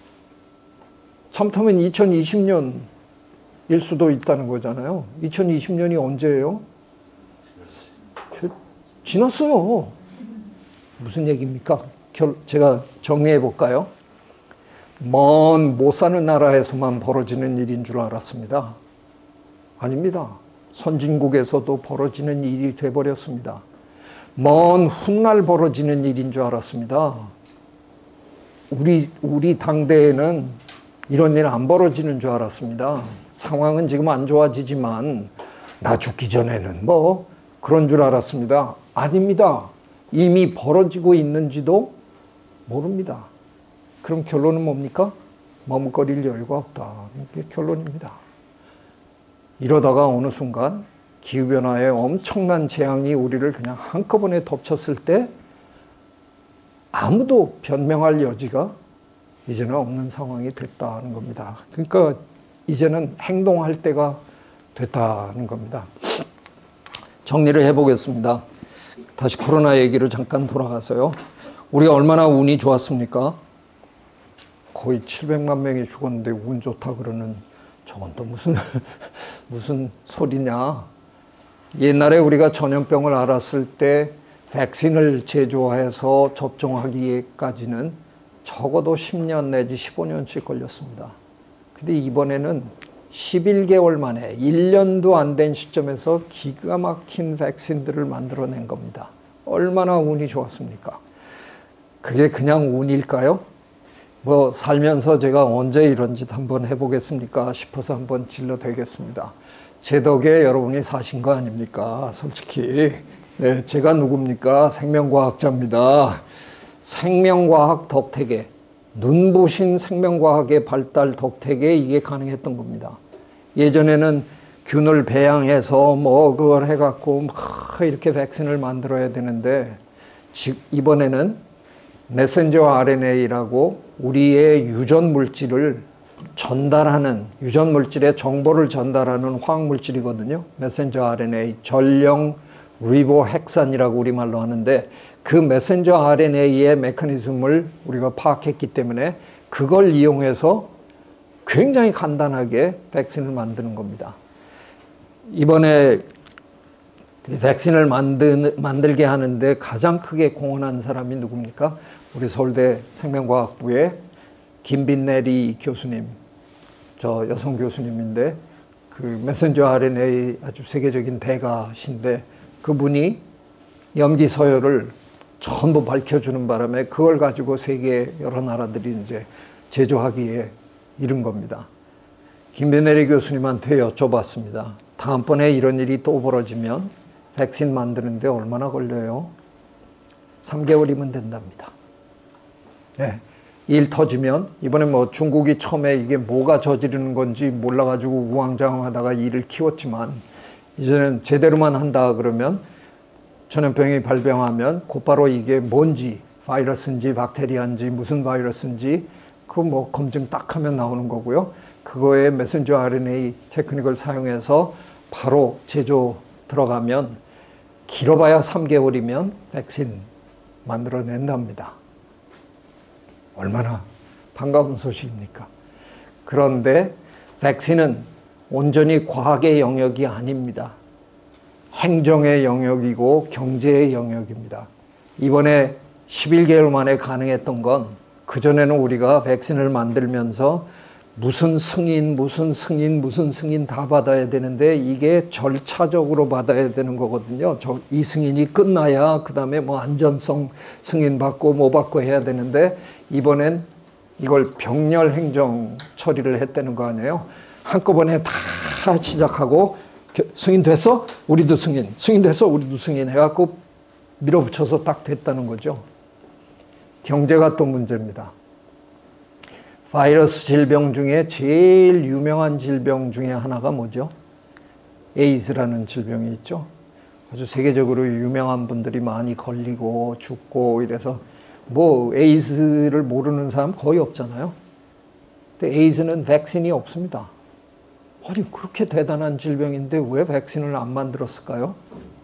참타면 2020년일 수도 있다는 거잖아요. 2020년이 언제예요? 지났어요. 무슨 얘기입니까? 제가 정리해 볼까요? 먼 못 사는 나라에서만 벌어지는 일인 줄 알았습니다. 아닙니다. 선진국에서도 벌어지는 일이 돼버렸습니다. 먼 훗날 벌어지는 일인 줄 알았습니다. 우리 당대에는 이런 일 안 벌어지는 줄 알았습니다. 상황은 지금 안 좋아지지만 나 죽기 전에는 뭐 그런 줄 알았습니다. 아닙니다. 이미 벌어지고 있는지도 모릅니다. 그럼 결론은 뭡니까? 머뭇거릴 여유가 없다. 이게 결론입니다. 이러다가 어느 순간 기후변화의 엄청난 재앙이 우리를 그냥 한꺼번에 덮쳤을 때 아무도 변명할 여지가 이제는 없는 상황이 됐다는 겁니다. 그러니까 이제는 행동할 때가 됐다는 겁니다. 정리를 해보겠습니다. 다시 코로나 얘기로 잠깐 돌아가서요. 우리가 얼마나 운이 좋았습니까? 거의 700만 명이 죽었는데 운 좋다 그러는 저건 또 무슨 소리냐. 옛날에 우리가 전염병을 알았을 때 백신을 제조해서 접종하기까지는 적어도 10년 내지 15년씩 걸렸습니다. 근데 이번에는 11개월 만에 1년도 안 된 시점에서 기가 막힌 백신들을 만들어낸 겁니다. 얼마나 운이 좋았습니까? 그게 그냥 운일까요? 뭐 살면서 제가 언제 이런 짓 한번 해보겠습니까 싶어서 한번 질러대겠습니다. 제 덕에 여러분이 사신 거 아닙니까? 솔직히. 네, 제가 누굽니까? 생명과학자입니다. 생명과학 덕택에, 눈부신 생명과학의 발달 덕택에 이게 가능했던 겁니다. 예전에는 균을 배양해서 뭐 그걸 해갖고 막 이렇게 백신을 만들어야 되는데 이번에는 메신저 RNA라고 우리의 유전 물질을 전달하는, 유전 물질의 정보를 전달하는 화학 물질이거든요. 메신저 RNA, 전령 리보핵산이라고 우리말로 하는데 그 메신저 RNA의 메커니즘을 우리가 파악했기 때문에 그걸 이용해서 굉장히 간단하게 백신을 만드는 겁니다. 이번에 백신을 만들게 하는데 가장 크게 공헌한 사람이 누굽니까? 우리 서울대 생명과학부의 김빈내리 교수님, 저 여성 교수님인데 그 메신저 RNA 아주 세계적인 대가신데 그분이 염기 서열을 전부 밝혀주는 바람에 그걸 가지고 세계 여러 나라들이 이제 제조하기에 이른 겁니다. 김빈내리 교수님한테 여쭤봤습니다. 다음번에 이런 일이 또 벌어지면 백신 만드는데 얼마나 걸려요? 3개월이면 된답니다. 네. 일 터지면 이번에 뭐 중국이 처음에 이게 뭐가 저지르는 건지 몰라가지고 우왕좌왕하다가 일을 키웠지만 이제는 제대로만 한다 그러면 전염병이 발병하면 곧바로 이게 뭔지 바이러스인지 박테리아인지 무슨 바이러스인지 그 뭐 검증 딱 하면 나오는 거고요. 그거에 메신저 RNA 테크닉을 사용해서 바로 제조 들어가면 길어봐야 3개월이면 백신 만들어낸답니다. 얼마나 반가운 소식입니까? 그런데 백신은 온전히 과학의 영역이 아닙니다. 행정의 영역이고 경제의 영역입니다. 이번에 11개월 만에 가능했던 건 그전에는 우리가 백신을 만들면서 무슨 승인 다 받아야 되는데 이게 절차적으로 받아야 되는 거거든요. 이 승인이 끝나야 그 다음에 뭐 안전성 승인 받고 뭐 받고 해야 되는데 이번엔 이걸 병렬 행정 처리를 했다는 거 아니에요. 한꺼번에 다 시작하고 승인됐어? 우리도 승인됐어? 우리도 승인 해갖고 밀어붙여서 딱 됐다는 거죠. 경제가 또 문제입니다. 바이러스 질병 중에 제일 유명한 질병 중에 하나가 뭐죠? 에이즈라는 질병이 있죠. 아주 세계적으로 유명한 분들이 많이 걸리고 죽고 이래서 뭐 에이즈를 모르는 사람 거의 없잖아요. 근데 에이즈는 백신이 없습니다. 아니 그렇게 대단한 질병인데 왜 백신을 안 만들었을까요?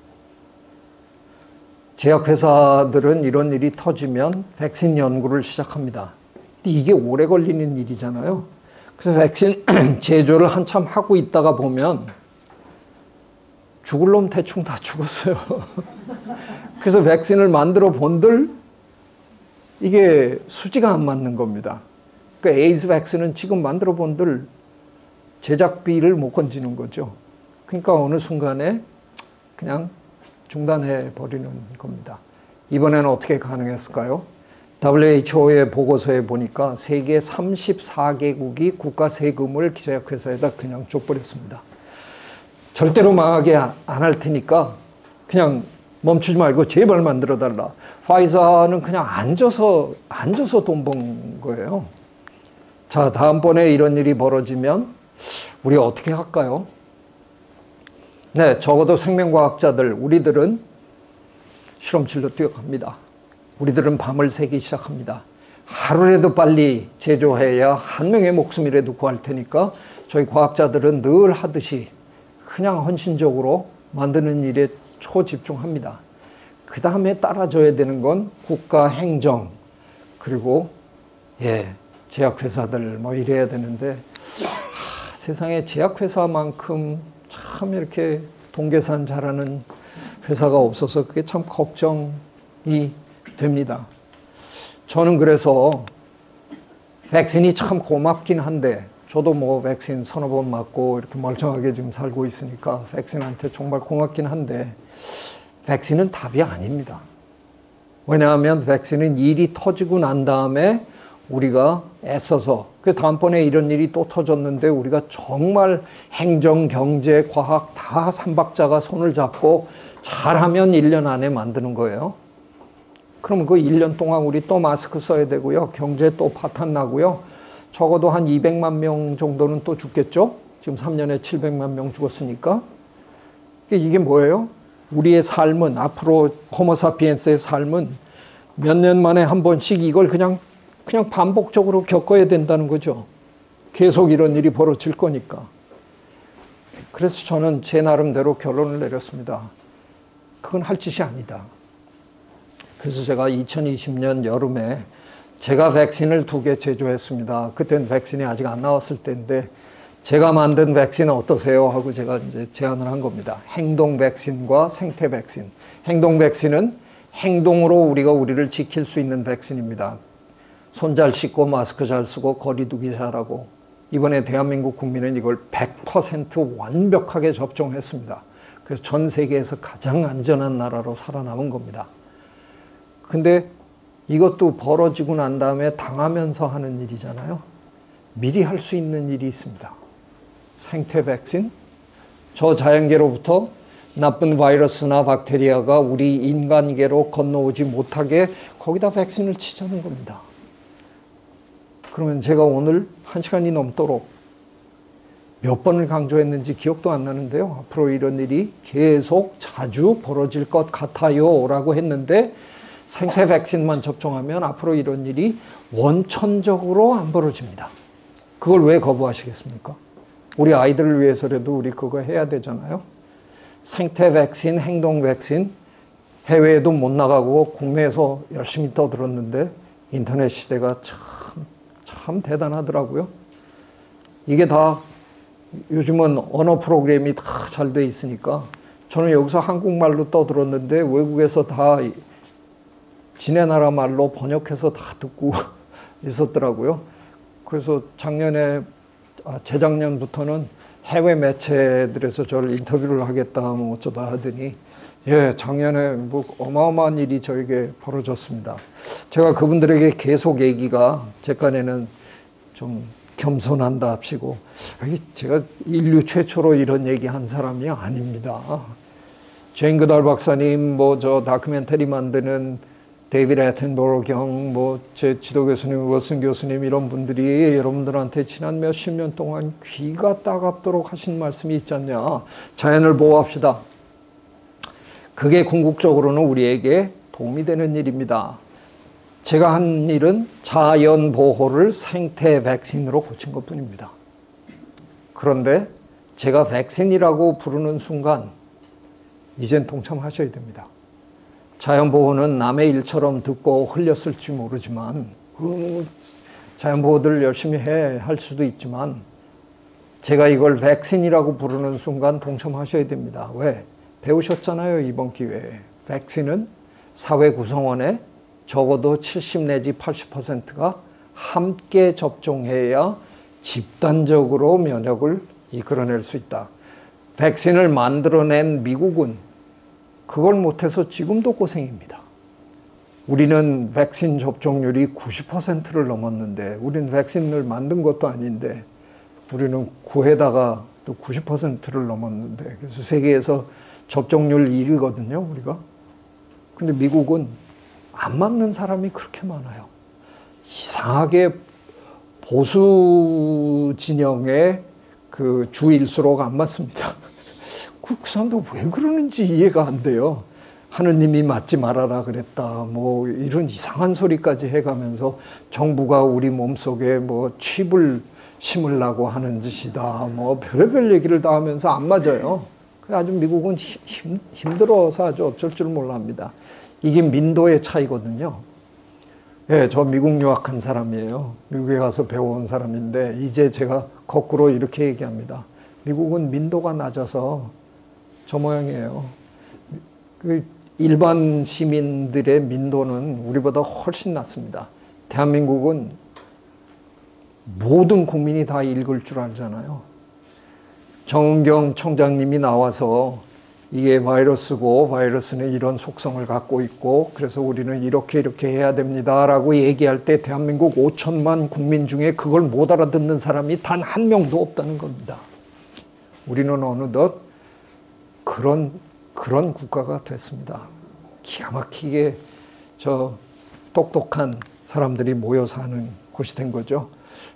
제약회사들은 이런 일이 터지면 백신 연구를 시작합니다. 근데 이게 오래 걸리는 일이잖아요. 그래서 백신 제조를 한참 하고 있다가 보면 죽을 놈 대충 다 죽었어요. 그래서 백신을 만들어 본들 이게 수지가 안 맞는 겁니다. 그러니까 에이즈 백신은 지금 만들어 본들 제작비를 못 건지는 거죠. 그러니까 어느 순간에 그냥 중단해 버리는 겁니다. 이번에는 어떻게 가능했을까요? WHO의 보고서에 보니까 세계 34개국이 국가 세금을 제약회사에다 그냥 줘버렸습니다. 절대로 망하게 안 할 테니까 그냥 멈추지 말고 제발 만들어달라. 파이자는 그냥 앉아서 돈 번 거예요. 자, 다음번에 이런 일이 벌어지면 우리 어떻게 할까요? 네, 적어도 생명과학자들, 우리들은 실험실로 뛰어갑니다. 우리들은 밤을 새기 시작합니다. 하루라도 빨리 제조해야 한 명의 목숨이라도 구할 테니까 저희 과학자들은 늘 하듯이 그냥 헌신적으로 만드는 일에 초집중합니다. 그 다음에 따라줘야 되는 건 국가 행정, 그리고 제약회사들 뭐 이래야 되는데 세상에 제약회사만큼 참 이렇게 동계산 잘하는 회사가 없어서 그게 참 걱정이 됩니다. 저는 그래서 백신이 참 고맙긴 한데 저도 뭐 백신 서너 번 맞고 이렇게 멀쩡하게 지금 살고 있으니까 백신한테 정말 고맙긴 한데 백신은 답이 아닙니다. 왜냐하면 백신은 일이 터지고 난 다음에 우리가 애써서 그래서 다음번에 이런 일이 또 터졌는데 우리가 정말 행정, 경제, 과학 다 삼박자가 손을 잡고 잘하면 1년 안에 만드는 거예요. 그러면 그 1년 동안 우리 또 마스크 써야 되고요. 경제 또 파탄 나고요. 적어도 한 200만 명 정도는 또 죽겠죠. 지금 3년에 700만 명 죽었으니까. 이게 뭐예요? 우리의 삶은 앞으로 호모사피엔스의 삶은 몇 년 만에 한 번씩 이걸 그냥 반복적으로 겪어야 된다는 거죠. 계속 이런 일이 벌어질 거니까. 그래서 저는 제 나름대로 결론을 내렸습니다. 그건 할 짓이 아니다. 그래서 제가 2020년 여름에 제가 백신을 2개 제조했습니다. 그때는 백신이 아직 안 나왔을 때인데 제가 만든 백신은 어떠세요? 하고 제가 이제 제안을 한 겁니다. 행동 백신과 생태 백신. 행동 백신은 행동으로 우리가 우리를 지킬 수 있는 백신입니다. 손 잘 씻고 마스크 잘 쓰고 거리 두기 잘하고 이번에 대한민국 국민은 이걸 100% 완벽하게 접종했습니다. 그래서 전 세계에서 가장 안전한 나라로 살아남은 겁니다. 근데 이것도 벌어지고 난 다음에 당하면서 하는 일이잖아요. 미리 할 수 있는 일이 있습니다. 생태 백신, 저 자연계로부터 나쁜 바이러스나 박테리아가 우리 인간계로 건너오지 못하게 거기다 백신을 치자는 겁니다. 그러면 제가 오늘 1시간이 넘도록 몇 번을 강조했는지 기억도 안 나는데요. 앞으로 이런 일이 계속 자주 벌어질 것 같아요 라고 했는데 생태 백신만 접종하면 앞으로 이런 일이 원천적으로 안 벌어집니다. 그걸 왜 거부하시겠습니까? 우리 아이들을 위해서라도 우리 그거 해야 되잖아요. 생태 백신, 행동 백신, 해외에도 못 나가고 국내에서 열심히 떠들었는데 인터넷 시대가 참 대단하더라고요. 이게 다 요즘은 언어 프로그램이 다 잘 돼 있으니까 저는 여기서 한국말로 떠들었는데 외국에서 다 지네 나라 말로 번역해서 다 듣고 있었더라고요. 그래서 재작년부터는 해외 매체들에서 저를 인터뷰를 하겠다 뭐 어쩌다 하더니 작년에 뭐 어마어마한 일이 저에게 벌어졌습니다. 제가 그분들에게 계속 얘기가 제 깐에는 좀 겸손한다 합시고 제가 인류 최초로 이런 얘기한 사람이 아닙니다. 제인 그달 박사님, 뭐 저 다큐멘터리 만드는 데이비드 애튼버러 경, 뭐 제 지도 교수님, 윌슨 교수님 이런 분들이 여러분들한테 지난 몇십 년 동안 귀가 따갑도록 하신 말씀이 있지 않냐. 자연을 보호합시다. 그게 궁극적으로는 우리에게 도움이 되는 일입니다. 제가 한 일은 자연 보호를 생태 백신으로 고친 것뿐입니다. 그런데 제가 백신이라고 부르는 순간 이젠 동참하셔야 됩니다. 자연 보호는 남의 일처럼 듣고 흘렸을지 모르지만 자연 보호들 열심히 할 수도 있지만 제가 이걸 백신이라고 부르는 순간 동참하셔야 됩니다. 왜? 배우셨잖아요, 이번 기회에. 백신은 사회 구성원의 적어도 70 내지 80%가 함께 접종해야 집단적으로 면역을 이끌어낼 수 있다. 백신을 만들어낸 미국은 그걸 못해서 지금도 고생입니다. 우리는 백신 접종률이 90%를 넘었는데 우리는 백신을 만든 것도 아닌데 우리는 구해다가 또 90%를 넘었는데 그래서 세계에서 접종률 1위거든요, 우리가. 근데 미국은 안 맞는 사람이 그렇게 많아요. 이상하게 보수 진영의 그 주일수록 안 맞습니다. 그 사람들 왜 그러는지 이해가 안 돼요. 하느님이 맞지 말아라 그랬다. 뭐 이런 이상한 소리까지 해가면서 정부가 우리 몸속에 뭐 칩을 심으려고 하는 짓이다. 뭐 별의별 얘기를 다 하면서 안 맞아요. 아주 미국은 힘들어서 아주 어쩔 줄 몰랍니다. 이게 민도의 차이거든요. 저 미국 유학한 사람이에요. 미국에 가서 배워온 사람인데 이제 제가 거꾸로 이렇게 얘기합니다. 미국은 민도가 낮아서 저 모양이에요. 그 일반 시민들의 민도는 우리보다 훨씬 낮습니다. 대한민국은 모든 국민이 다 읽을 줄 알잖아요. 정은경 총장님이 나와서 이게 바이러스고 바이러스는 이런 속성을 갖고 있고 그래서 우리는 이렇게 해야 됩니다라고 얘기할 때 대한민국 5천만 국민 중에 그걸 못 알아듣는 사람이 단 한 명도 없다는 겁니다. 우리는 어느덧 그런 국가가 됐습니다. 기가 막히게 똑똑한 사람들이 모여 사는 곳이 된 거죠.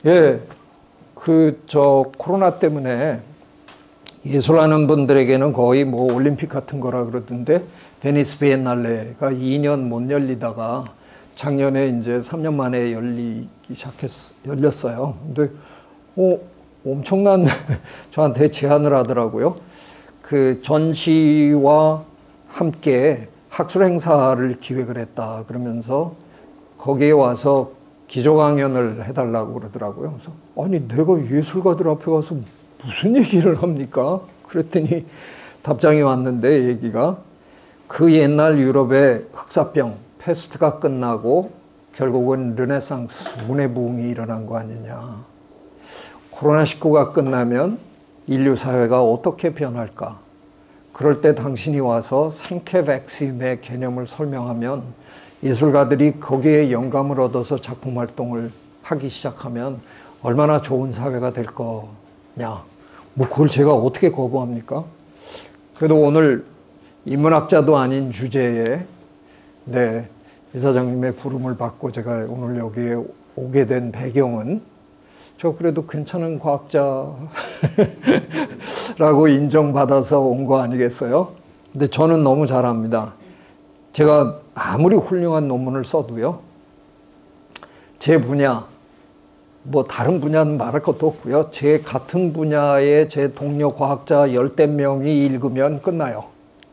코로나 때문에 예술하는 분들에게는 거의 뭐 올림픽 같은 거라 그러던데 베니스 비엔날레가 2년 못 열리다가 작년에 이제 3년 만에 열렸어요. 근데 엄청난 저한테 제안을 하더라고요. 그 전시와 함께 학술 행사를 기획을 했다 그러면서 거기에 와서 기조 강연을 해달라고 그러더라고요. 그래서 아니 내가 예술가들 앞에 가서 무슨 얘기를 합니까? 그랬더니 답장이 왔는데 얘기가 그 옛날 유럽의 흑사병 패스트가 끝나고 결국은 르네상스 문해 부흥이 일어난 거 아니냐. 코로나19가 끝나면 인류 사회가 어떻게 변할까? 그럴 때 당신이 와서 생태 백신의 개념을 설명하면 예술가들이 거기에 영감을 얻어서 작품 활동을 하기 시작하면 얼마나 좋은 사회가 될 거냐. 뭐 그걸 제가 어떻게 거부합니까? 그래도 오늘 인문학자도 아닌 주제에 이사장님의 부름을 받고 제가 오늘 여기에 오게 된 배경은 저 그래도 괜찮은 과학자라고 인정받아서 온 거 아니겠어요? 근데 저는 너무 잘합니다. 제가 아무리 훌륭한 논문을 써도요. 제 분야 뭐 다른 분야는 말할 것도 없고요. 제 같은 분야의 제 동료 과학자 10대 명이 읽으면 끝나요.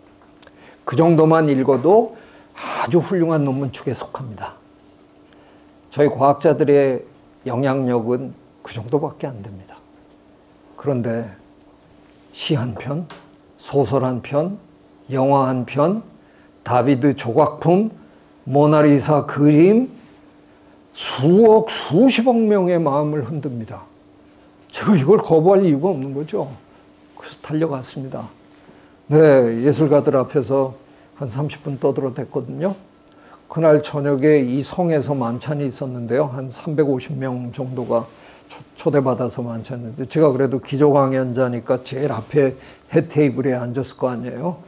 그 정도만 읽어도 아주 훌륭한 논문 축에 속합니다. 저희 과학자들의 영향력은 그 정도밖에 안 됩니다. 그런데 시 한 편, 소설 한 편, 영화 한 편, 다비드 조각품, 모나리사 그림, 수억, 수십억 명의 마음을 흔듭니다. 제가 이걸 거부할 이유가 없는 거죠. 그래서 달려갔습니다. 네, 예술가들 앞에서 한 30분 떠들어댔거든요. 그날 저녁에 이 성에서 만찬이 있었는데요. 한 350명 정도가 초대받아서 만찬인데, 제가 그래도 기조 강연자니까 제일 앞에 해 테이블에 앉았을 거 아니에요.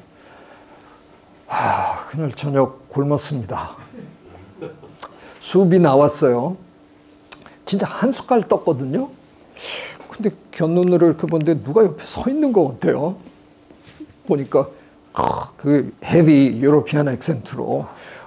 그날 저녁 굶었습니다. 수업이 나왔어요. 진짜 한 숟갈 떴거든요. 근데 곁눈으로 이렇게 보는데 누가 옆에 서 있는 것 같아요. 보니까 그 헤비 유로피안 액센트로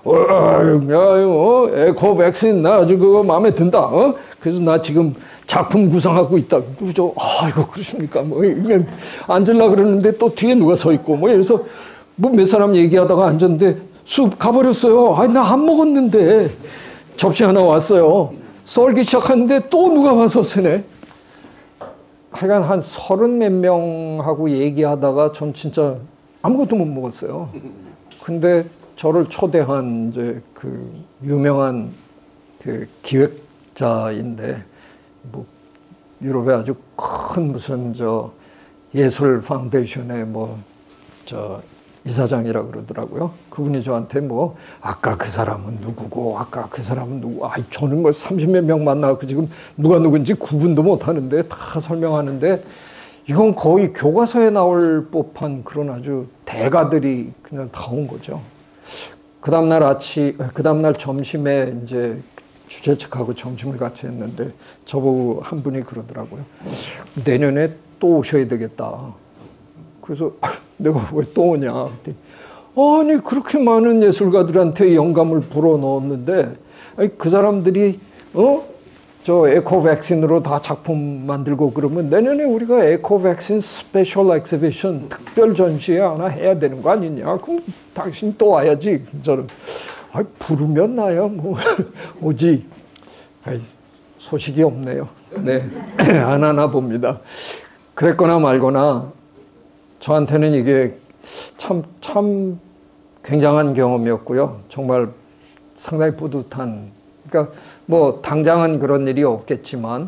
에코 백신 나 아주 그거 마음에 든다. 그래서 나 지금 작품 구상하고 있다. 그죠? 이거 그러십니까? 뭐 이게 앉으려 그러는데 또 뒤에 누가 서 있고 뭐 이래서 뭐 몇 사람 얘기하다가 앉았는데 숲 가버렸어요. 나 안 먹었는데 접시 하나 왔어요. 썰기 시작하는데 또 누가 와서 쓰네. 하여간 한 30몇 명하고 얘기하다가 전 진짜 아무것도 못 먹었어요. 근데 저를 초대한 이제 그 유명한 그 기획자인데 뭐 유럽의 아주 큰 무슨 저 예술 파운데이션의 뭐 저 이사장이라 그러더라고요. 그분이 저한테 뭐 아까 그 사람은 누구고 아까 그 사람은 누구. 저는 뭐 30몇 명 만나고 지금 누가 누군지 구분도 못 하는데 다 설명하는데 이건 거의 교과서에 나올 법한 그런 아주 대가들이 그냥 다 온 거죠. 그 다음날 점심에 이제 주최 측하고 점심을 같이 했는데 저보고 한 분이 그러더라고요. 내년에 또 오셔야 되겠다. 그래서 내가 왜 또 오냐. 아니 그렇게 많은 예술가들한테 영감을 불어넣었는데 그 사람들이 저 에코 백신으로 다 작품 만들고 그러면 내년에 우리가 에코 백신 스페셜 엑시비션 특별 전시회 하나 해야 되는 거 아니냐. 그럼 당신 또 와야지. 저는 부르면 나야 뭐 오지. 소식이 없네요. 네, 안 하나 봅니다. 그랬거나 말거나 저한테는 이게 참 굉장한 경험이었고요. 정말 상당히 뿌듯한. 그러니까 뭐 당장은 그런 일이 없겠지만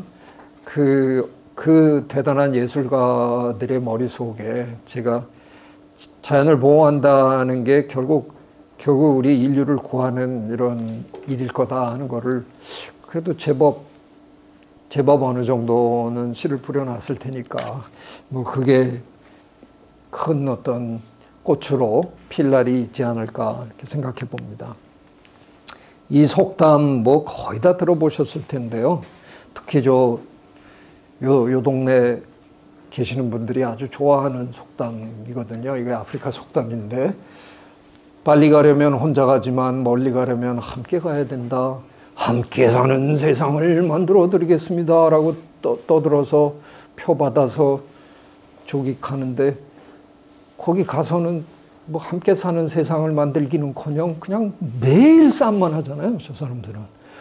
그 대단한 예술가들의 머릿속에 제가 자연을 보호한다는 게 결국 우리 인류를 구하는 이런 일일 거다 하는 거를 그래도 제법 어느 정도는 씨를 뿌려놨을 테니까 뭐 그게 큰 어떤 꽃으로 필 날이 있지 않을까 이렇게 생각해 봅니다. 이 속담 뭐 거의 다 들어보셨을 텐데요. 특히 요 동네 계시는 분들이 아주 좋아하는 속담이거든요. 이게 아프리카 속담인데 빨리 가려면 혼자 가지만 멀리 가려면 함께 가야 된다. 함께 사는 세상을 만들어 드리겠습니다. 라고 떠들어서 표 받아서 조직하는데 거기 가서는 뭐 함께 사는 세상을 만들기는커녕 그냥 매일 싸움만 하잖아요. 저 사람들은.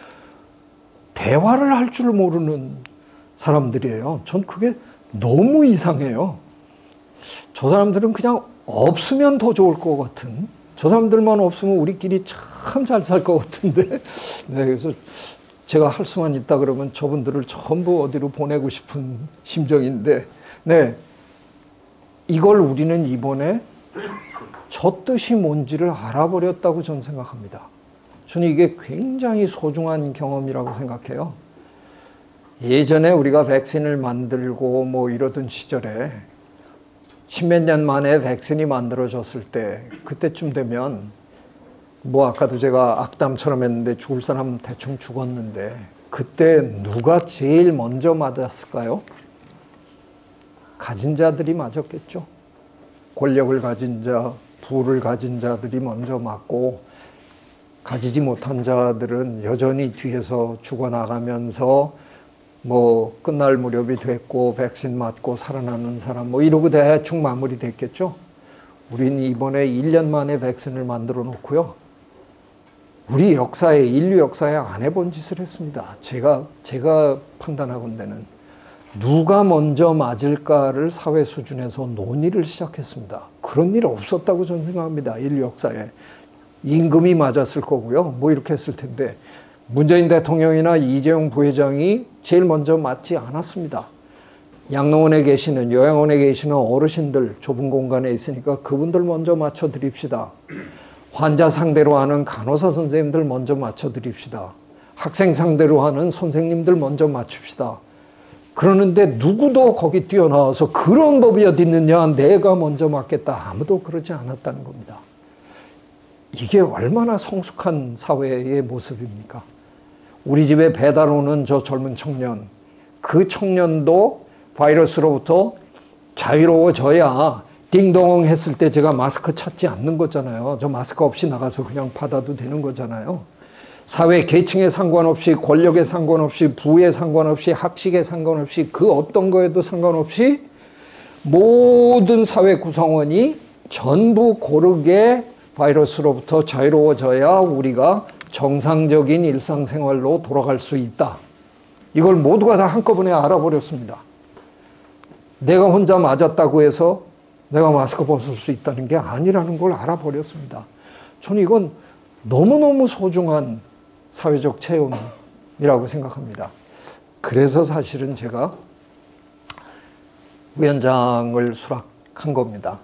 대화를 할 줄 모르는 사람들이에요. 전 그게 너무 이상해요. 저 사람들은 그냥 없으면 더 좋을 것 같은, 저 사람들만 없으면 우리끼리 참 잘 살 것 같은데. 네, 그래서 제가 할 수만 있다 그러면 저분들을 전부 어디로 보내고 싶은 심정인데, 네. 이걸 우리는 이번에 저 뜻이 뭔지를 알아버렸다고 저는 생각합니다. 저는 이게 굉장히 소중한 경험이라고 생각해요. 예전에 우리가 백신을 만들고 뭐 이러던 시절에 십몇 년 만에 백신이 만들어졌을 때 그때쯤 되면 뭐 아까도 제가 악담처럼 했는데 죽을 사람 대충 죽었는데 그때 누가 제일 먼저 맞았을까요? 가진 자들이 맞았겠죠. 권력을 가진 자, 부를 가진 자들이 먼저 맞고 가지지 못한 자들은 여전히 뒤에서 죽어나가면서 뭐 끝날 무렵이 됐고 백신 맞고 살아나는 사람 뭐 이러고 대충 마무리됐겠죠. 우린 이번에 1년 만에 백신을 만들어 놓고요. 우리 역사에, 인류 역사에 안 해본 짓을 했습니다. 제가 판단하건대는 누가 먼저 맞을까를 사회 수준에서 논의를 시작했습니다. 그런 일 없었다고 저는 생각합니다. 인류 역사에. 임금이 맞았을 거고요. 뭐 이렇게 했을 텐데 문재인 대통령이나 이재용 부회장이 제일 먼저 맞지 않았습니다. 양로원에 계시는, 요양원에 계시는 어르신들 좁은 공간에 있으니까 그분들 먼저 맞춰드립시다. 환자 상대로 하는 간호사 선생님들 먼저 맞춰드립시다. 학생 상대로 하는 선생님들 먼저 맞춥시다. 그러는데 누구도 거기 뛰어나와서 그런 법이 어디 있느냐, 내가 먼저 맞겠다. 아무도 그러지 않았다는 겁니다. 이게 얼마나 성숙한 사회의 모습입니까? 우리 집에 배달 오는 저 젊은 청년, 그 청년도 바이러스로부터 자유로워져야 딩동 했을 때 제가 마스크 찾지 않는 거잖아요. 저 마스크 없이 나가서 그냥 받아도 되는 거잖아요. 사회 계층에 상관없이, 권력에 상관없이, 부에 상관없이, 학식에 상관없이, 그 어떤 거에도 상관없이 모든 사회 구성원이 전부 고르게 바이러스로부터 자유로워져야 우리가 정상적인 일상생활로 돌아갈 수 있다. 이걸 모두가 다 한꺼번에 알아버렸습니다. 내가 혼자 맞았다고 해서 내가 마스크 벗을 수 있다는 게 아니라는 걸 알아버렸습니다. 저는 이건 너무너무 소중한 사회적 체험이라고 생각합니다. 그래서 사실은 제가 위원장을 수락한 겁니다.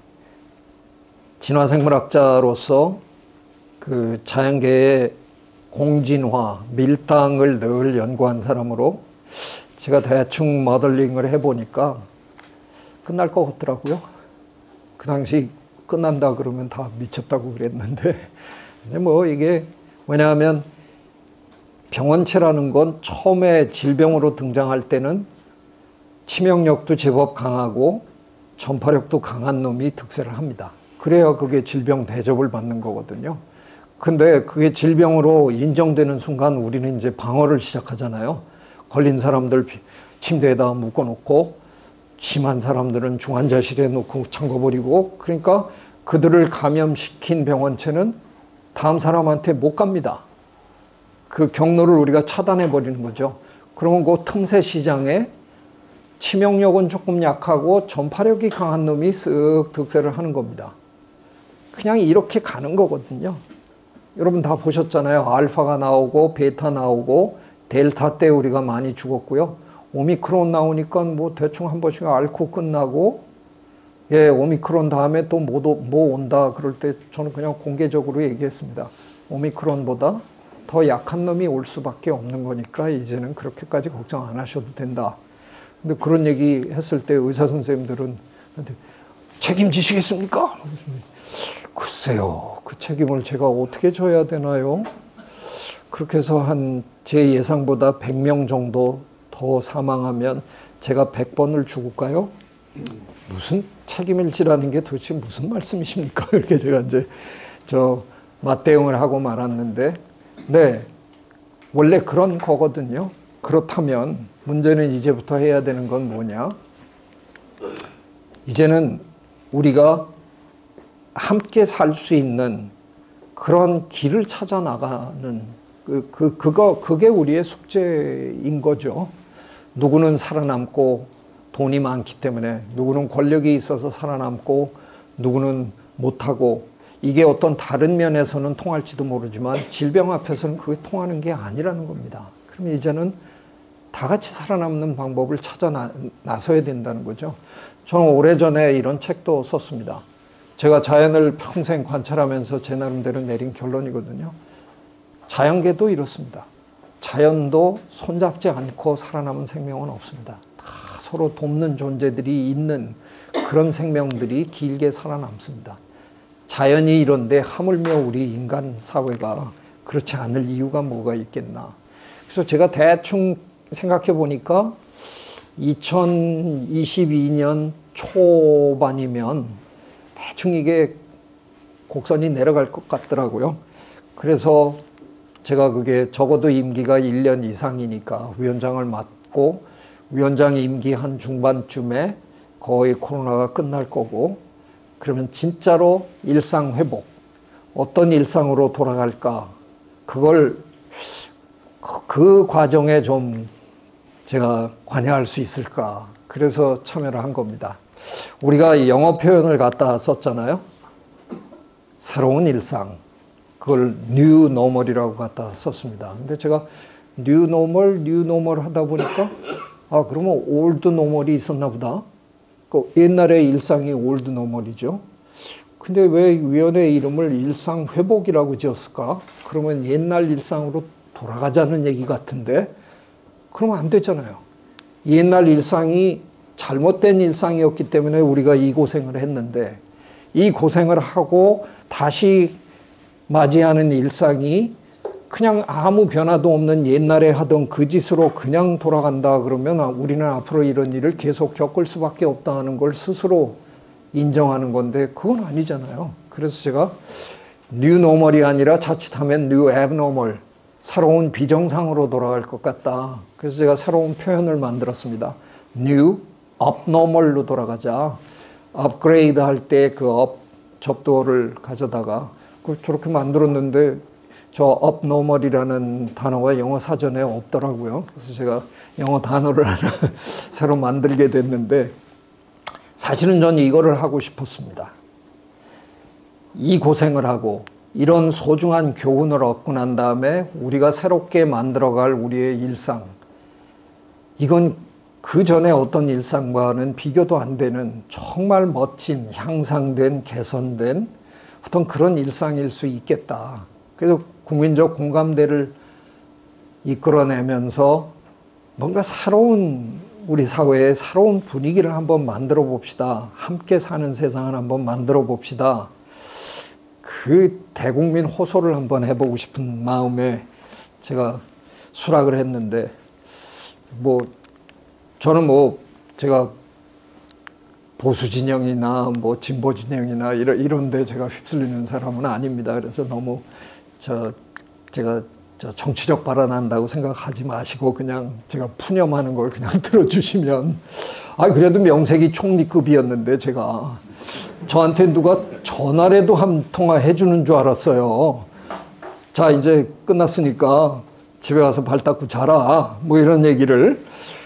진화생물학자로서 그 자연계의 공진화, 밀당을 늘 연구한 사람으로 제가 대충 모델링을 해보니까 끝날 것 같더라고요. 그 당시 끝난다 그러면 다 미쳤다고 그랬는데, 근데 뭐 이게 왜냐하면 병원체라는 건 처음에 질병으로 등장할 때는 치명력도 제법 강하고 전파력도 강한 놈이 득세를 합니다. 그래야 그게 질병 대접을 받는 거거든요. 근데 그게 질병으로 인정되는 순간 우리는 이제 방어를 시작하잖아요. 걸린 사람들 침대에다 묶어놓고 심한 사람들은 중환자실에 놓고 잠궈버리고, 그러니까 그들을 감염시킨 병원체는 다음 사람한테 못 갑니다. 그 경로를 우리가 차단해버리는 거죠. 그러면 그 틈새 시장에 치명력은 조금 약하고 전파력이 강한 놈이 쓱 득세를 하는 겁니다. 그냥 이렇게 가는 거거든요. 여러분 다 보셨잖아요. 알파가 나오고 베타 나오고 델타 때 우리가 많이 죽었고요. 오미크론 나오니까 뭐 대충 한 번씩 앓고 끝나고, 예, 오미크론 다음에 또 뭐 온다 그럴 때 저는 그냥 공개적으로 얘기했습니다. 오미크론보다 더 약한 놈이 올 수밖에 없는 거니까 이제는 그렇게까지 걱정 안 하셔도 된다. 근데 그런 얘기 했을 때 의사 선생님들은 책임지시겠습니까? 글쎄요, 그 책임을 제가 어떻게 져야 되나요? 그렇게 해서 한 제 예상보다 100명 정도 더 사망하면 제가 100번을 죽을까요? 무슨 책임을 지라는 게 도대체 무슨 말씀이십니까? 이렇게 제가 이제 맞대응을 하고 말았는데, 네, 원래 그런 거거든요. 그렇다면 문제는 이제부터 해야 되는 건 뭐냐? 이제는 우리가 함께 살 수 있는 그런 길을 찾아 나가는 그게 우리의 숙제인 거죠. 누구는 살아남고 돈이 많기 때문에, 누구는 권력이 있어서 살아남고 누구는 못하고, 이게 어떤 다른 면에서는 통할지도 모르지만 질병 앞에서는 그게 통하는 게 아니라는 겁니다. 그러면 이제는 다 같이 살아남는 방법을 찾아 나서야 된다는 거죠. 저는 오래전에 이런 책도 썼습니다. 제가 자연을 평생 관찰하면서 제 나름대로 내린 결론이거든요. 자연계도 이렇습니다. 자연도 손잡지 않고 살아남은 생명은 없습니다. 다 서로 돕는 존재들이 있는 그런 생명들이 길게 살아남습니다. 자연이 이런데 하물며 우리 인간 사회가 그렇지 않을 이유가 뭐가 있겠나. 그래서 제가 대충 생각해 보니까 2022년 초반이면 대충 이게 곡선이 내려갈 것 같더라고요. 그래서 제가 그게 적어도 임기가 1년 이상이니까 위원장을 맡고, 위원장 임기 한 중반쯤에 거의 코로나가 끝날 거고, 그러면 진짜로 일상 회복, 어떤 일상으로 돌아갈까, 그걸 그 과정에 좀 제가 관여할 수 있을까. 그래서 참여를 한 겁니다. 우리가 영어 표현을 갖다 썼잖아요. 새로운 일상. 그걸 new normal이라고 갖다 썼습니다. 근데 제가 new normal 하다 보니까 그러면 old normal이 있었나 보다. 그 옛날의 일상이 old normal이죠. 근데 왜 위원회 이름을 일상 회복이라고 지었을까? 그러면 옛날 일상으로 돌아가자는 얘기 같은데 그러면 안 되잖아요. 옛날 일상이 잘못된 일상이었기 때문에 우리가 이 고생을 했는데 이 고생을 하고 다시 맞이하는 일상이 그냥 아무 변화도 없는 옛날에 하던 그 짓으로 그냥 돌아간다 그러면 우리는 앞으로 이런 일을 계속 겪을 수밖에 없다 하는 걸 스스로 인정하는 건데 그건 아니잖아요. 그래서 제가 뉴 노멀이 아니라 자칫하면 뉴 애브노멀, 새로운 비정상으로 돌아갈 것 같다. 그래서 제가 새로운 표현을 만들었습니다. 뉴 업노멀로 돌아가자. 업그레이드 할 때 그 업 접두어를 가져다가 저렇게 만들었는데 저 업노멀이라는 단어가 영어 사전에 없더라고요. 그래서 제가 영어 단어를 하나 새로 만들게 됐는데 사실은 전 이거를 하고 싶었습니다. 이 고생을 하고 이런 소중한 교훈을 얻고 난 다음에 우리가 새롭게 만들어갈 우리의 일상, 이건 그 전에 어떤 일상과는 비교도 안 되는 정말 멋진 향상된 개선된 어떤 그런 일상일 수 있겠다. 그래서 국민적 공감대를 이끌어내면서 뭔가 새로운 우리 사회에 새로운 분위기를 한번 만들어 봅시다. 함께 사는 세상을 한번 만들어 봅시다. 그 대국민 호소를 한번 해보고 싶은 마음에 제가 수락을 했는데 저는 제가 보수 진영이나 진보 진영이나 이런데 제가 휩쓸리는 사람은 아닙니다. 그래서 너무 제가 정치적 발언한다고 생각하지 마시고 그냥 제가 푸념하는 걸 그냥 들어주시면 그래도 명색이 총리급이었는데 제가 저한테 누가 전화라도 한 통화 해주는 줄 알았어요. 자 이제 끝났으니까 집에 가서 발 닦고 자라 이런 얘기를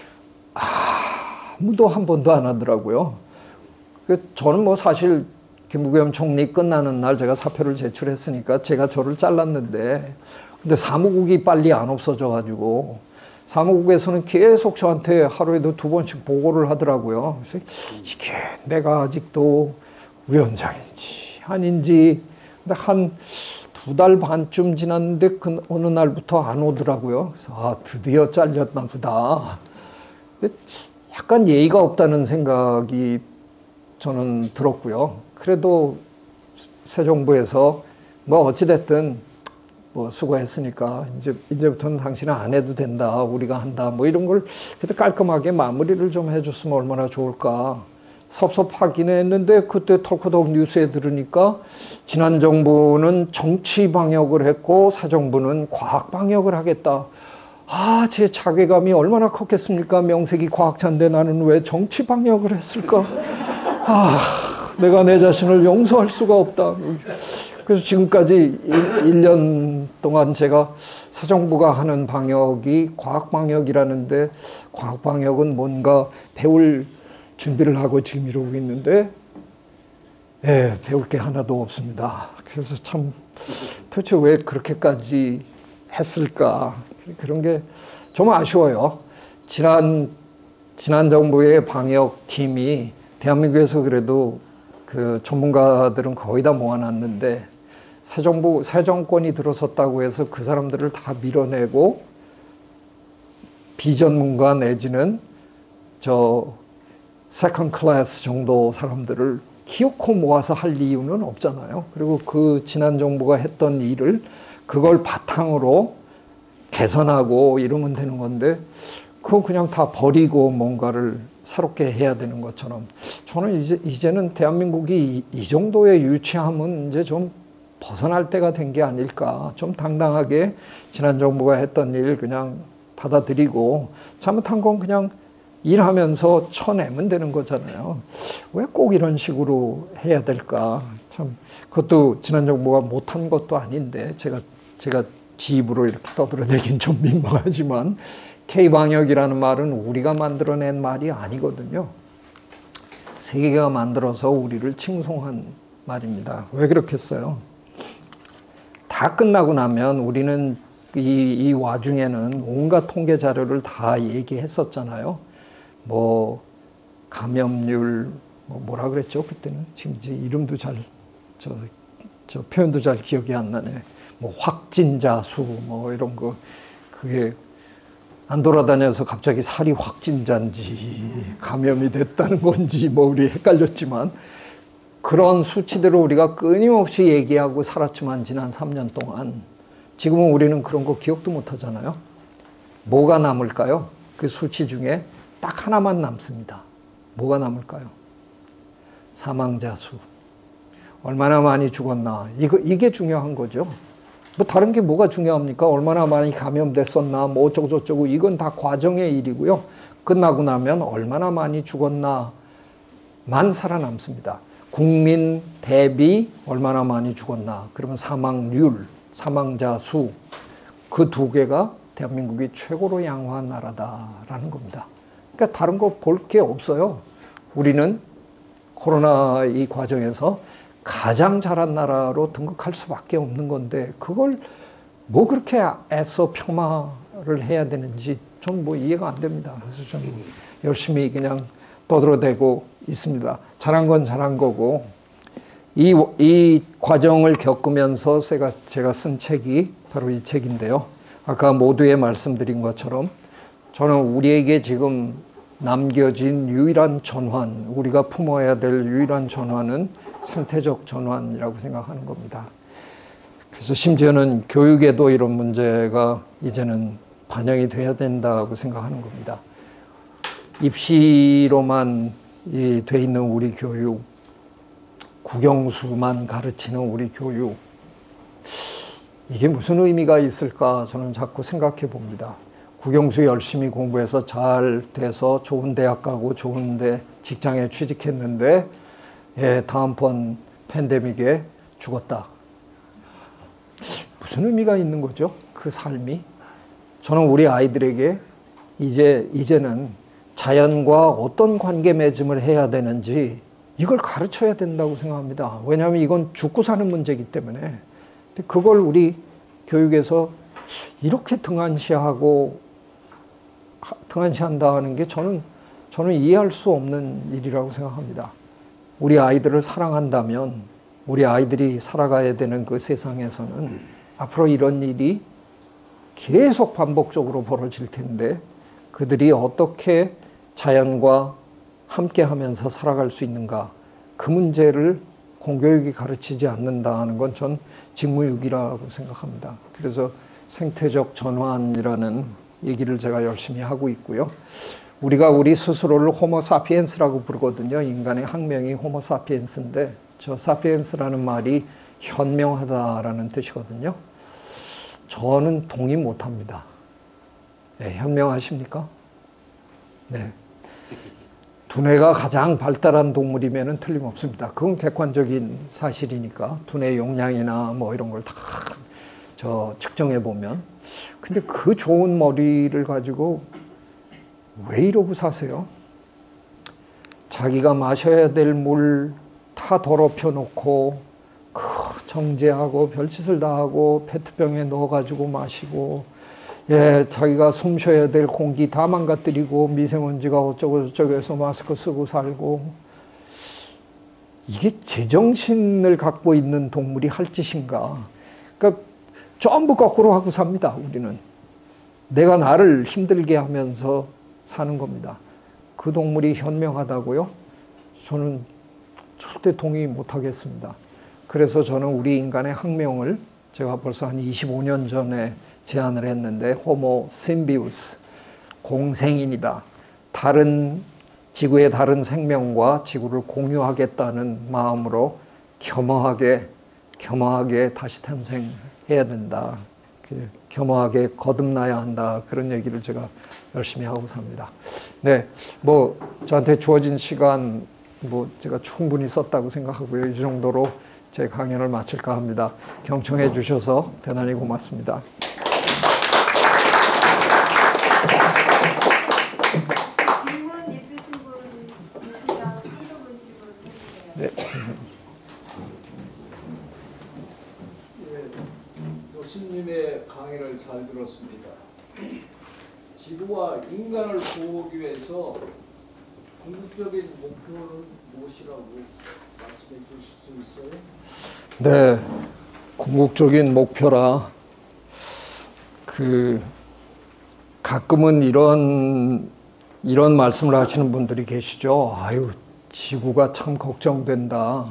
아무도 한 번도 안 하더라고요. 저는 사실 김부겸 총리 끝나는 날 제가 사표를 제출했으니까 제가 저를 잘랐는데 근데 사무국이 빨리 안 없어져 가지고 사무국에서는 계속 저한테 하루에도 2번씩 보고를 하더라고요. 그래서 이게 내가 아직도 위원장인지 아닌지 근데 한 2달 반쯤 지났는데 어느 날부터 안 오더라고요. 그래서 드디어 잘렸나 보다. 약간 예의가 없다는 생각이 저는 들었고요. 그래도 새 정부에서 어찌됐든 수고했으니까 이제부터는 당신은 안 해도 된다. 우리가 한다. 이런 걸 그때 깔끔하게 마무리를 좀 해줬으면 얼마나 좋을까. 섭섭하긴 했는데 그때 털커덕 뉴스에 들으니까 지난 정부는 정치 방역을 했고 새 정부는 과학 방역을 하겠다. 제 자괴감이 얼마나 컸겠습니까? 명색이 과학자인데 나는 왜 정치 방역을 했을까? 내가 내 자신을 용서할 수가 없다. 그래서 지금까지 1년 동안 제가 새 정부가 하는 방역이 과학 방역이라는데 과학 방역은 뭔가 배울 준비를 하고 지금 이러고 있는데 배울 게 하나도 없습니다. 그래서 참 도대체 왜 그렇게까지 했을까? 그런 게 좀 아쉬워요. 지난 정부의 방역팀이 대한민국에서 그래도 그 전문가들은 거의 다 모아놨는데 새 정권이 들어섰다고 해서 그 사람들을 다 밀어내고 비전문가 내지는 세컨 클래스 정도 사람들을 기어코 모아서 할 이유는 없잖아요. 그리고 그 지난 정부가 했던 일을 그걸 바탕으로 개선하고 이러면 되는 건데 그건 그냥 다 버리고 뭔가를 새롭게 해야 되는 것처럼 저는 이제는 대한민국이 이 정도의 유치함은 이제 좀 벗어날 때가 된 게 아닐까. 좀 당당하게 지난 정부가 했던 일 그냥 받아들이고 잘못한 건 그냥 일하면서 쳐내면 되는 거잖아요. 왜 꼭 이런 식으로 해야 될까? 참 그것도 지난 정부가 못한 것도 아닌데 제가 지 입으로 이렇게 떠들어대긴 좀 민망하지만 K방역이라는 말은 우리가 만들어낸 말이 아니거든요. 세계가 만들어서 우리를 칭송한 말입니다. 왜 그렇겠어요? 다 끝나고 나면 우리는 이 와중에는 온갖 통계 자료를 다 얘기했었잖아요. 뭐 감염률 뭐라 그랬죠 그때는? 지금 이제 이름도 잘 저 표현도 잘 기억이 안 나네. 뭐 확진자 수 뭐 이런 거 그게 안 돌아다녀서 갑자기 살이 확진자인지 감염이 됐다는 건지 뭐 우리 헷갈렸지만 그런 수치들을 우리가 끊임없이 얘기하고 살았지만 지난 3년 동안 지금은 우리는 그런 거 기억도 못 하잖아요. 뭐가 남을까요? 그 수치 중에 딱 하나만 남습니다. 뭐가 남을까요? 사망자 수. 얼마나 많이 죽었나. 이게 중요한 거죠. 뭐 다른 게 뭐가 중요합니까? 얼마나 많이 감염됐었나, 뭐 어쩌고저쩌고. 이건 다 과정의 일이고요. 끝나고 나면 얼마나 많이 죽었나만 살아남습니다. 국민 대비 얼마나 많이 죽었나. 그러면 사망률, 사망자 수. 그 두 개가 대한민국이 최고로 양호한 나라다라는 겁니다. 그러니까 다른 거 볼 게 없어요. 우리는 코로나 이 과정에서 가장 잘한 나라로 등극할 수밖에 없는 건데 그걸 뭐 그렇게 애써 폄하를 해야 되는지 전 뭐 이해가 안 됩니다. 그래서 좀 열심히 그냥 떠들어대고 있습니다. 잘한 건 잘한 거고 이 과정을 겪으면서 제가 쓴 책이 바로 이 책인데요. 아까 모두에 말씀드린 것처럼 저는 우리에게 지금 남겨진 유일한 전환, 우리가 품어야 될 유일한 전환은 생태적 전환이라고 생각하는 겁니다. 그래서 심지어는 교육에도 이런 문제가 이제는 반영이 돼야 된다고 생각하는 겁니다. 입시로만 돼 있는 우리 교육, 국영수만 가르치는 우리 교육, 이게 무슨 의미가 있을까 저는 자꾸 생각해 봅니다. 국영수 열심히 공부해서 잘 돼서 좋은 대학 가고 좋은데 직장에 취직했는데 다음번 팬데믹에 죽었다. 무슨 의미가 있는 거죠? 그 삶이. 저는 우리 아이들에게 이제는 자연과 어떤 관계 맺음을 해야 되는지 이걸 가르쳐야 된다고 생각합니다. 왜냐하면 이건 죽고 사는 문제이기 때문에. 근데 그걸 우리 교육에서 이렇게 등한시한다는 게 저는 이해할 수 없는 일이라고 생각합니다. 우리 아이들을 사랑한다면 우리 아이들이 살아가야 되는 그 세상에서는 앞으로 이런 일이 계속 반복적으로 벌어질 텐데 그들이 어떻게 자연과 함께 하면서 살아갈 수 있는가, 그 문제를 공교육이 가르치지 않는다는 건 전 직무유기라고 생각합니다. 그래서 생태적 전환이라는 얘기를 제가 열심히 하고 있고요. 우리가 우리 스스로를 호모사피엔스라고 부르거든요. 인간의 학명이 호모사피엔스인데 저 사피엔스라는 말이 현명하다라는 뜻이거든요. 저는 동의 못합니다. 네, 현명하십니까? 네. 두뇌가 가장 발달한 동물이면 틀림없습니다. 그건 객관적인 사실이니까 두뇌 용량이나 뭐 이런 걸 다 측정해 보면. 근데 그 좋은 머리를 가지고 왜 이러고 사세요? 자기가 마셔야 될 물 다 더럽혀 놓고 정제하고 별짓을 다 하고 페트병에 넣어가지고 마시고, 자기가 숨 쉬어야 될 공기 다 망가뜨리고 미세먼지가 어쩌고 저쩌고 해서 마스크 쓰고 살고, 이게 제정신을 갖고 있는 동물이 할 짓인가? 그러니까 전부 거꾸로 하고 삽니다. 우리는 내가 나를 힘들게 하면서 사는 겁니다. 그 동물이 현명하다고요? 저는 절대 동의 못하겠습니다. 그래서 저는 우리 인간의 학명을 제가 벌써 한 25년 전에 제안을 했는데 호모 심비우스, 공생인이다. 지구의 다른 생명과 지구를 공유하겠다는 마음으로 겸허하게 다시 탄생해야 된다. 겸허하게 거듭나야 한다. 그런 얘기를 제가 열심히 하고 삽니다. 네, 저한테 주어진 시간 제가 충분히 썼다고 생각하고요. 이 정도로 제 강연을 마칠까 합니다. 경청해 주셔서 대단히 고맙습니다. 질문 있으신 분 계시면 한두 분 질문 해주세요. 네, 선생님. 교수님의 강의를 잘 들었습니다. 지구와 인간을 보호하기 위해서 궁극적인 목표는 무엇이라고 말씀해 주실 수 있어요? 네, 궁극적인 목표라. 가끔은 이런 말씀을 하시는 분들이 계시죠. 아유, 지구가 참 걱정된다.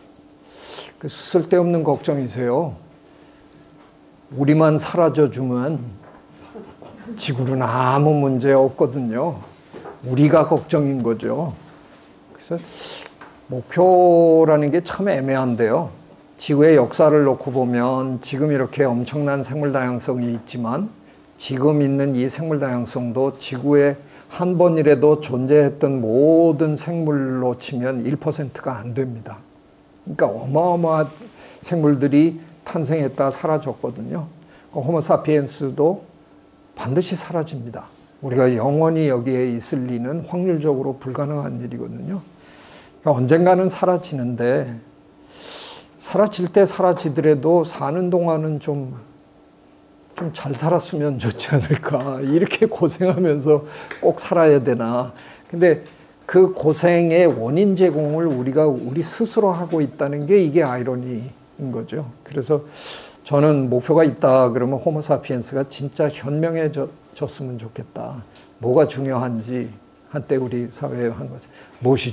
쓸데없는 걱정이세요. 우리만 사라져주면 지구는 아무 문제 없거든요. 우리가 걱정인 거죠. 그래서 목표라는 게 참 애매한데요. 지구의 역사를 놓고 보면 지금 이렇게 엄청난 생물 다양성이 있지만 지금 있는 이 생물 다양성도 지구에 한 번이라도 존재했던 모든 생물로 치면 1%가 안 됩니다. 그러니까 어마어마한 생물들이 탄생했다 사라졌거든요. 호모사피엔스도 반드시 사라집니다. 우리가 영원히 여기에 있을 리는 확률적으로 불가능한 일이거든요. 그러니까 언젠가는 사라지는데 사라질 때 사라지더라도 사는 동안은 좀 잘 살았으면 좋지 않을까. 이렇게 고생하면서 꼭 살아야 되나. 근데 그 고생의 원인 제공을 우리가 우리 스스로 하고 있다는 게 이게 아이러니인 거죠. 그래서 저는 목표가 있다 그러면 호모사피엔스가 진짜 현명해졌으면 좋겠다. 뭐가 중요한지 한때 우리 사회에 한 거죠. 무엇이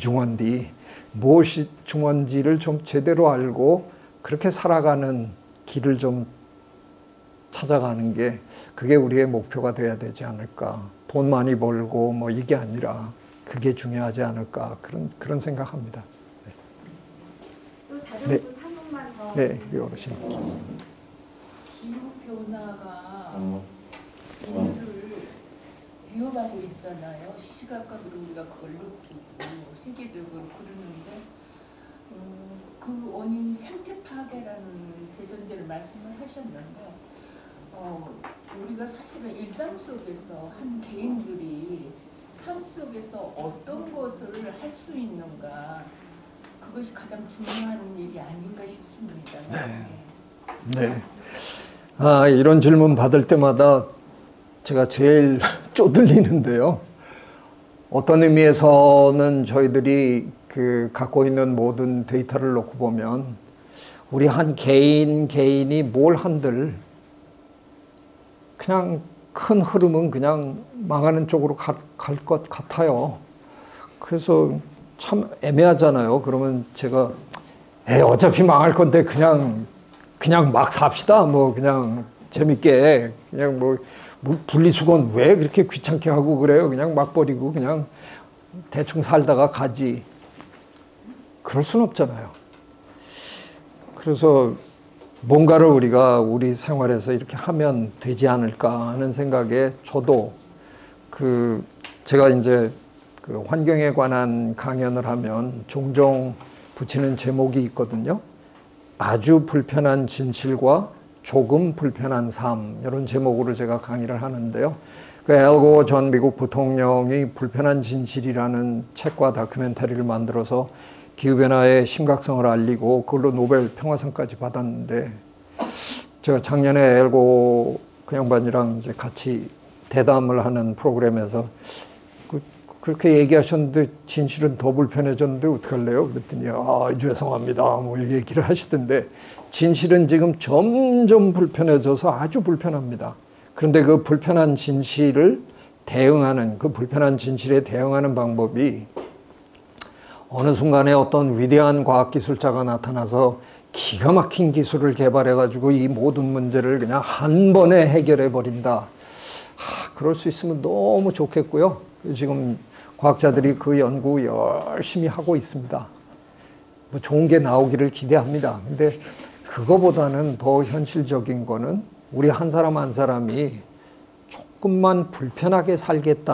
중요한지를 좀 제대로 알고 그렇게 살아가는 길을 좀 찾아가는 게 그게 우리의 목표가 돼야 되지 않을까. 돈 많이 벌고 뭐 이게 아니라 그게 중요하지 않을까. 그런 생각합니다. 네. 또 다른 네. 분 한 분만 더. 네, 우리 어르신. 기후변화가 인류를 위협하고 있잖아요. 시시각각으로 우리가 그걸 느끼고 세계적으로 그러는데 그 원인이 생태 파괴라는 대전제를 말씀을 하셨는데 우리가 사실은 일상 속에서 한 개인들이 삶 속에서 어떤 것을 할 수 있는가 그것이 가장 중요한 일이 아닌가 싶습니다. 네. 이런 질문 받을 때마다 제가 제일 쪼들리는데요. 어떤 의미에서는 저희들이 갖고 있는 모든 데이터를 놓고 보면 우리 한 개인이 뭘 한들 그냥 큰 흐름은 그냥 망하는 쪽으로 갈 것 같아요. 그래서 참 애매하잖아요. 그러면 제가 어차피 망할 건데 그냥 막 삽시다. 뭐 그냥 재밌게 그냥 뭐 분리수거는 왜 그렇게 귀찮게 하고 그래요. 그냥 막 버리고 그냥 대충 살다가 가지. 그럴 순 없잖아요. 그래서 뭔가를 우리가 우리 생활에서 이렇게 하면 되지 않을까 하는 생각에 저도 제가 이제 환경에 관한 강연을 하면 종종 붙이는 제목이 있거든요. 아주 불편한 진실과 조금 불편한 삶, 이런 제목으로 제가 강의를 하는데요. 앨 고어 전 미국 부통령이 불편한 진실이라는 책과 다큐멘터리를 만들어서 기후변화의 심각성을 알리고 그걸로 노벨 평화상까지 받았는데 제가 작년에 앨 고어 그 양반이랑 이제 같이 대담을 하는 프로그램에서 그렇게 얘기하셨는데 진실은 더 불편해졌는데 어떡할래요? 그랬더니 죄송합니다 뭐 얘기를 하시던데 진실은 지금 점점 불편해져서 아주 불편합니다. 그런데 그 불편한 진실에 대응하는 방법이 어느 순간에 어떤 위대한 과학기술자가 나타나서 기가 막힌 기술을 개발해가지고 이 모든 문제를 그냥 한 번에 해결해 버린다. 그럴 수 있으면 너무 좋겠고요. 지금 과학자들이 그 연구 열심히 하고 있습니다. 뭐 좋은 게 나오기를 기대합니다. 근데 그거보다는 더 현실적인 거는 우리 한 사람 한 사람이 조금만 불편하게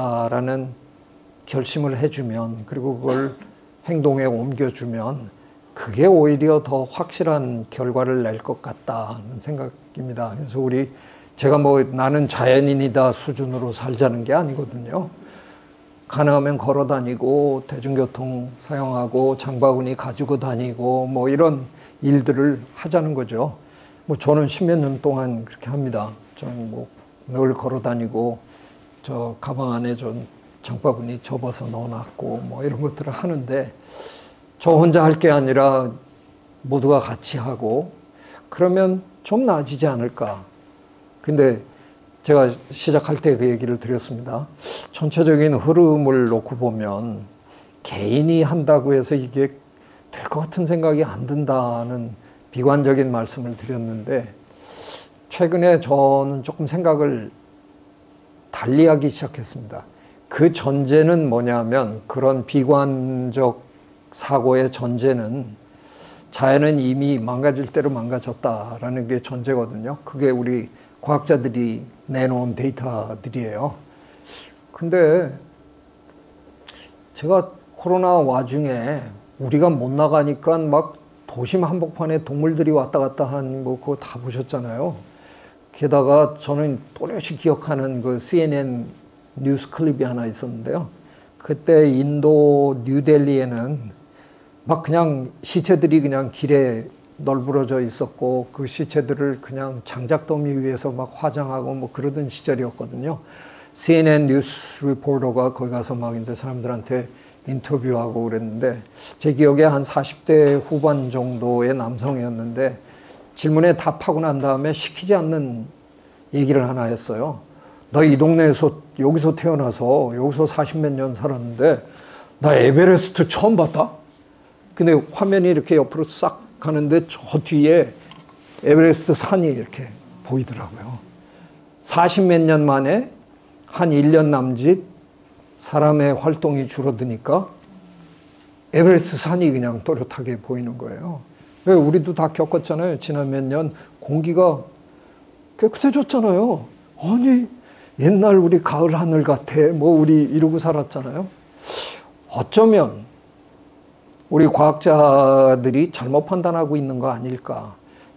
살겠다라는 결심을 해주면 그리고 그걸 행동에 옮겨주면 그게 오히려 더 확실한 결과를 낼 것 같다는 생각입니다. 그래서 제가 뭐 나는 자연인이다 수준으로 살자는 게 아니거든요. 가능하면 걸어 다니고 대중교통 사용하고 장바구니 가지고 다니고 뭐 이런 일들을 하자는 거죠. 뭐 저는 십몇 년 동안 그렇게 합니다. 저는 뭐 늘 걸어 다니고 저 가방 안에 좀 장바구니 접어서 넣어놨고 뭐 이런 것들을 하는데 저 혼자 할 게 아니라 모두가 같이 하고 그러면 좀 나아지지 않을까. 근데 제가 시작할 때 그 얘기를 드렸습니다. 전체적인 흐름을 놓고 보면 개인이 한다고 해서 이게 될 것 같은 생각이 안 든다는 비관적인 말씀을 드렸는데 최근에 저는 조금 생각을 달리하기 시작했습니다. 그 전제는 뭐냐면 그런 비관적 사고의 전제는 자연은 이미 망가질 대로 망가졌다라는 게 전제거든요. 그게 우리 과학자들이 내놓은 데이터들이에요. 근데 제가 코로나 와중에 우리가 못 나가니까 막 도심 한복판에 동물들이 왔다 갔다 한 뭐 그거 다 보셨잖아요. 게다가 저는 또렷이 기억하는 그 CNN 뉴스 클립이 하나 있었는데요. 그때 인도 뉴델리에는 막 그냥 시체들이 그냥 길에 널브러져 있었고 그 시체들을 그냥 장작더미 위에서 막 화장하고 뭐 그러던 시절이었거든요. CNN 뉴스 리포터가 거기 가서 막 이제 사람들한테 인터뷰하고 그랬는데 제 기억에 한 40대 후반 정도의 남성이었는데 질문에 답하고 난 다음에 시키지 않는 얘기를 하나 했어요. 나 이 동네에서 여기서 태어나서 여기서 40몇 년 살았는데 나 에베레스트 처음 봤다? 근데 화면이 이렇게 옆으로 싹 가는데 저 뒤에 에베레스트 산이 이렇게 보이더라고요. 40몇 년 만에 한 1년 남짓 사람의 활동이 줄어드니까 에베레스트 산이 그냥 또렷하게 보이는 거예요. 왜 우리도 다 겪었잖아요. 지난 몇 년 공기가 깨끗해졌잖아요. 아니 옛날 우리 가을 하늘 같아. 뭐 우리 이러고 살았잖아요. 어쩌면 우리 과학자들이 잘못 판단하고 있는 거 아닐까.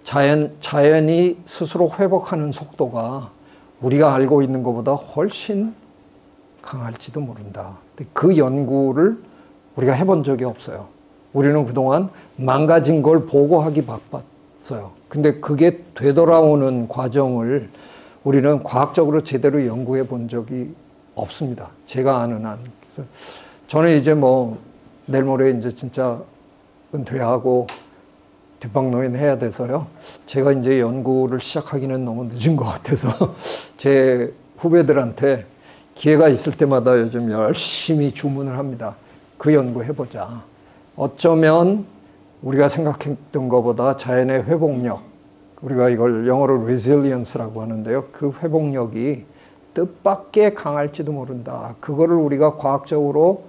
자연이 스스로 회복하는 속도가 우리가 알고 있는 것보다 훨씬 강할지도 모른다. 그 연구를 우리가 해본 적이 없어요. 우리는 그동안 망가진 걸 보고하기 바빴어요. 근데 그게 되돌아오는 과정을 우리는 과학적으로 제대로 연구해 본 적이 없습니다. 제가 아는 한. 그래서 저는 이제 뭐 내일 모레 이제 진짜 은퇴하고 뒷방노인 해야 돼서요. 제가 이제 연구를 시작하기는 너무 늦은 것 같아서 제 후배들한테 기회가 있을 때마다 요즘 열심히 주문을 합니다. 그 연구 해보자. 어쩌면 우리가 생각했던 것보다 자연의 회복력, 우리가 이걸 영어로 resilience라고 하는데요. 그 회복력이 뜻밖의 강할지도 모른다. 그거를 우리가 과학적으로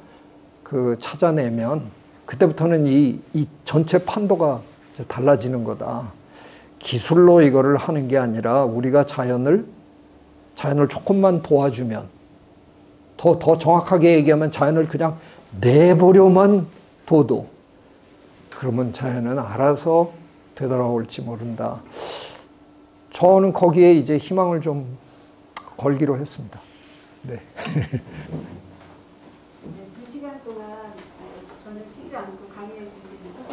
찾아내면 그때부터는 이 전체 판도가 이제 달라지는 거다. 기술로 이거를 하는 게 아니라 우리가 자연을 조금만 도와주면 더 정확하게 얘기하면 자연을 그냥 내버려만 둬도 그러면 자연은 알아서 되돌아올지 모른다. 저는 거기에 이제 희망을 좀 걸기로 했습니다. 네. 2시간 동안 저녁 쉬지 않고 강의해 주신